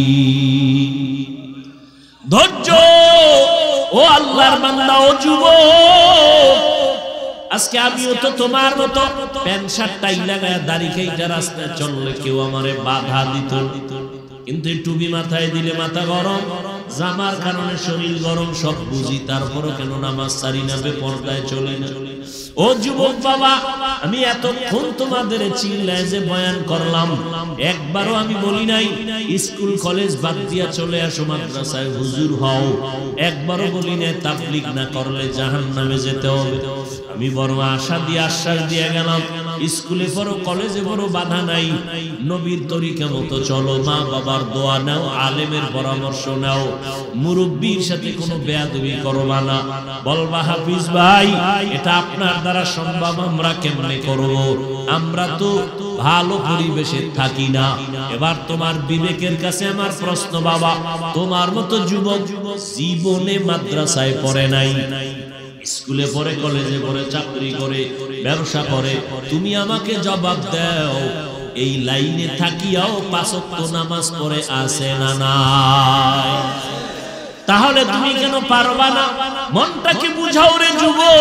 ধৈর্য ও আল্লাহর বান্দা, ও যুবক, আজকে আমিও তো তোমার মতো প্যান্ট শার্ট টাই লাগায় দাড়ি খাইটা রাস্তায় চললে কেউ আমারে বাধা দিত, কিন্তু টুপি মাথায় দিলে মাথা গরম, জামার কারণে শরীর গরম, সব বুঝি, তারপরও কেন নামাজ ছাড়ি না, বেপরদায় চলে না। ও যুবক বাবা, আমি এতক্ষণ তোমাদের চিল্লায় যে বয়ান করলাম, একবারও আমি বলি নাই স্কুল কলেজ বাদ দিয়া চলে আসো মাদ্রাসায় হুজুর হও, একবারও বলি নাই তাবলীগ না করলে জাহান্নামে যেতে হবে। আমি বড় আশা দিয়ে আশ্বাস দিয়ে গেলাম, স্কুলে পড়ো, কলেজে পড়ো, বাধা নাই, নবীর তরিকা মতো চলো, মা বাবার দোয়া নাও, আলেমের পরামর্শ নাও, মুরব্বির সাথে কোনো বেয়াদবি করবা না। বলবা হাফিজ ভাই এটা আপনার দ্বারা সম্ভব, আমরা কেমনে করব? আমরা তো ভালো পরিবেশে থাকি না, এবার তোমার বিবেকের কাছে আমার প্রশ্ন বাবা, তোমার মতো যুবক জীবনে মাদ্রাসায় পড়ে নাই, স্কুলে পড়ে, কলেজে পড়ে, চাকরি করে, ব্যবসা করে, তুমি আমাকে জবাব দাও, এই লাইনে থাকিয়াও পাঁচ ওয়াক্ত নামাজ পড়ে আছে না নাই? তাহলে তুমি কেন পারবা না? মনটাকে বুঝাও রে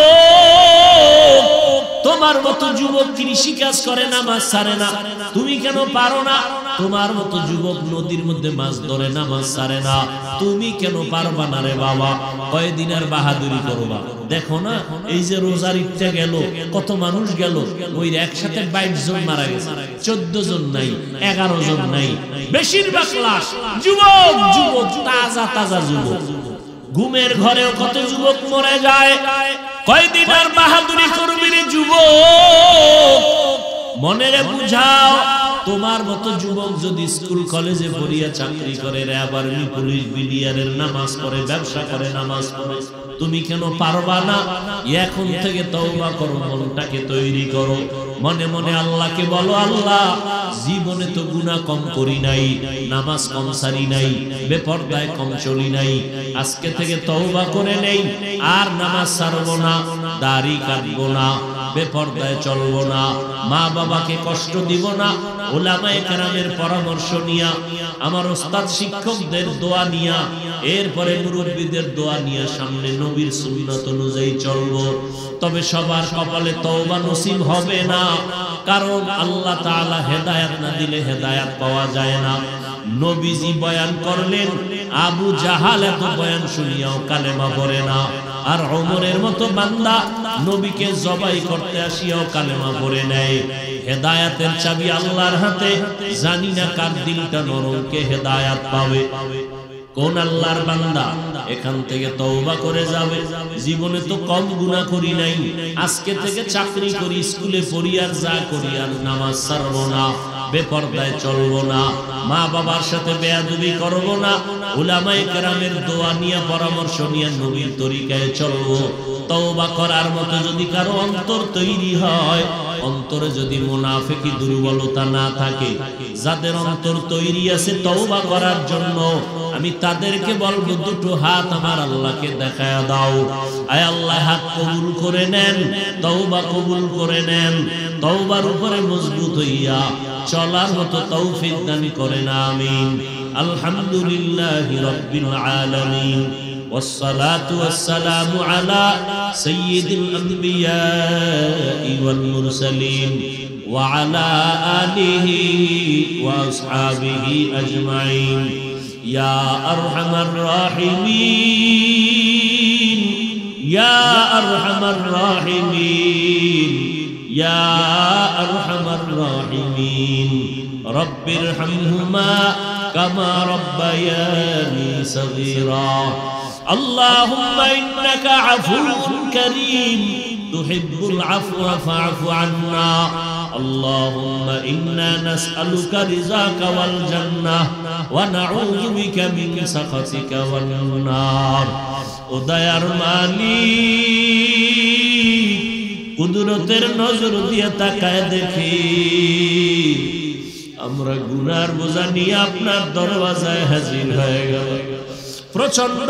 যুবক। তোমার মতো যুবক কৃষি কাজ করে, নামাজ ছাড়ে না, তুমি কেন পারো না? তোমার মতো যুবক নদীর মধ্যে মাছ ধরে, নামাজ ছাড়ে না, তুমি কেন পারবা না রে বাবা? কয়দিন আর বাহাদুরি করবা? দেখো না, এই যে রোজার ঈদটা গেল, কত মানুষ গেল, ওই একসাথে বাইশ জন মারা গেছে, চোদ্দ জন নাই, এগারো জন নাই, বেশিরভাগ লাশ যুবক, যুবক, তাজা তাজা যুবক। ঘুমের ঘরেও কত যুবক মরে যায়। কয়দিন আর বাহাদুরি করবি রে যুবক? মনেরে বুঝাও, তোমার মতো যুবক যদি স্কুল কলেজে পড়িয়া চাকরি করে, র্যাব আর্মি পুলিশ বিডিআরের নামাজ পড়ে, ব্যবসা করে, নামাজ পড়ে, তুমি কেন পারবা না? এখন থেকে তওবা করো, মনটাকে তৈরি করো, মনে মনে আল্লাহকে বলো, আল্লাহ জীবনে তো গুনাহ কম করি নাই, নামাজ কম সারি নাই, বেপরদায় কম চলি নাই, আজকে থেকে তওবা করে নেই, আর নামাজ ছাড়বো না, দাড়ি কাটবো না, বেপরদায় চলবো না, মা বাবাকে কষ্ট দিব না, উলামায়ে কেরামের পরামর্শ নিয়া, আমার ওস্তাদ শিক্ষকদের দোয়া নিয়া, এরপরে মুরব্বীদের দোয়া নিয়া সামনে নবীর সুন্নাত অনুযায়ী চলবো। তবে সবার কপালে তওবা নসিব হবে না, কারণ আল্লাহ তাআলা হেদায়েত না দিলে হেদায়েত পাওয়া যায় না। নবীজি বয়ান করলেন, আবু জাহাল এত বয়ান শুনিয়াও কালেমা পড়ে না, আর ওমরের মতো বান্দা নবীকে জবাই করতে আসিয়াও কালেমা পড়ে নেয়। হেদায়েতের চাবি আল্লাহর হাতে, জানি না কার দিলটা নরম, কে হেদায়েত পাবে, কোন আল্লাহর বান্দা এখান থেকে তওবা করে যাবে। জীবনে তো কম গুনাহ করি নাই, আজকে থেকে চাকরি করি, স্কুলে পড়ি, আর যা করি, আর নামাজ ছাড়বো না, বেপরদায় চলবো না, মা বাবার সাথে বেয়াদবি করবো না, উলামায়ে কেরামের দোয়া নিয়ে, পরামর্শ নিয়ে নবীর তরিকায় চলবো। তওবা করার মতো যদি কারো অন্তর তৈরি হয়, অন্তরে যদি মুনাফিকি দুর্বলতা না থাকে, যাদের অন্তর তৈরি আছে তওবা করার জন্য, আমি তাদেরকে বলবো, দুটো হাত আমার আল্লাহকে দেখায়া দাও। আয় আল্লাহ, হাত কবুল করে নেন, তওবা কবুল করে নেন, তওবার উপরে মজবুত হইয়া চলার মতো তৌফিক দান করেন, আমিন। আলহামদুলিল্লাহি রাব্বিল আলামিন, والصلاة والسلام على سيد الأنبياء والمرسلين وعلى آله وأصحابه أجمعين يا أرحم الراحمين يا أرحم الراحمين يا أرحم الراحمين رب ارحمهما كما ربياني صغيرا اللهم إنك عفو كريم تحب العفو فاعف عنا اللهم إنا نسألك رضاك والجنة ونعوذ بك من سخطك والنار উদয়ার মালিক কুদরতের নজর দিয়ে তাকায় দেখি আমরা গুনার বোঝা নিয়ে আপনার দরওয়াজায় হাজির হয়ে গেল। প্রচন্ড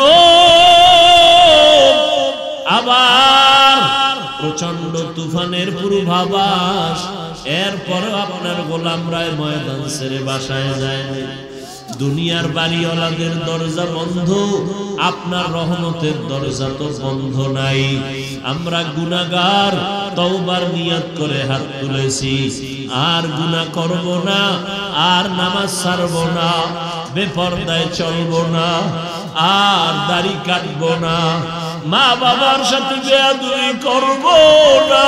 গরম, আবার প্রচন্ড তুফানের পূর্বাভাস, এরপর আপনার গোলামরায় ময়দান ছেড়ে বাসায় যায়। দুনিয়ার বাড়িওয়ালাদের দরজা বন্ধ, আপনার রহমতের দরজা তো বন্ধ নাই। আমরা গুনাহগার, তওবার নিয়ত করে হাত তুলেছি, আর গুনাহ করব না, আর নামাজ ছাড়ব না, বেপরদায় চলব না, আর দাড়ি কাটব না, মা বাবার সাথে বেয়াদবি করব না,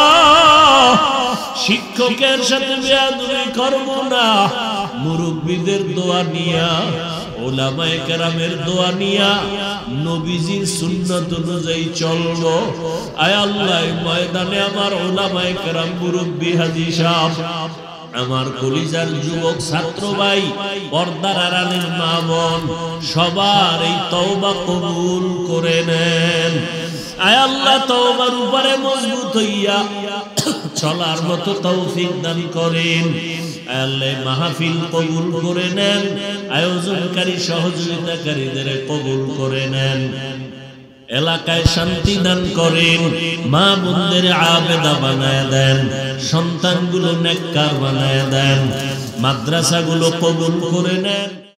শিক্ষকের সাথে বেয়াদবি করব না, মুরব্বীদের দোয়া নিয়া, উলামায়ে কেরামের দোয়া নিয়া নবীজির সুন্নাত অনুযায়ী চলবো। আয় আল্লাহ, ময়দানে আমার উলামায়ে কেরাম, মুরব্বী, হাজী সাহেব, আমার কলিজার যুবক ছাত্র ভাই, পর্দার আড়ালের মা বোন, সবার এই তওবা কবুল করে নেন। আয় আল্লাহ, তওবার উপরে মজবুত হইয়া চলার মতো তৌফিক দান করেন। আল্লাহ মাহফিল কবুল করে নেন, আয়োজনকারী সহযোগিতাকারীদের কবুল করে নেন, এলাকায় শান্তি দান করেন, মা বোনদের আবেদা বানায় দেন, সন্তানগুলো নেককার বানায় দেন, মাদ্রাসাগুলো কবুল করে নেন।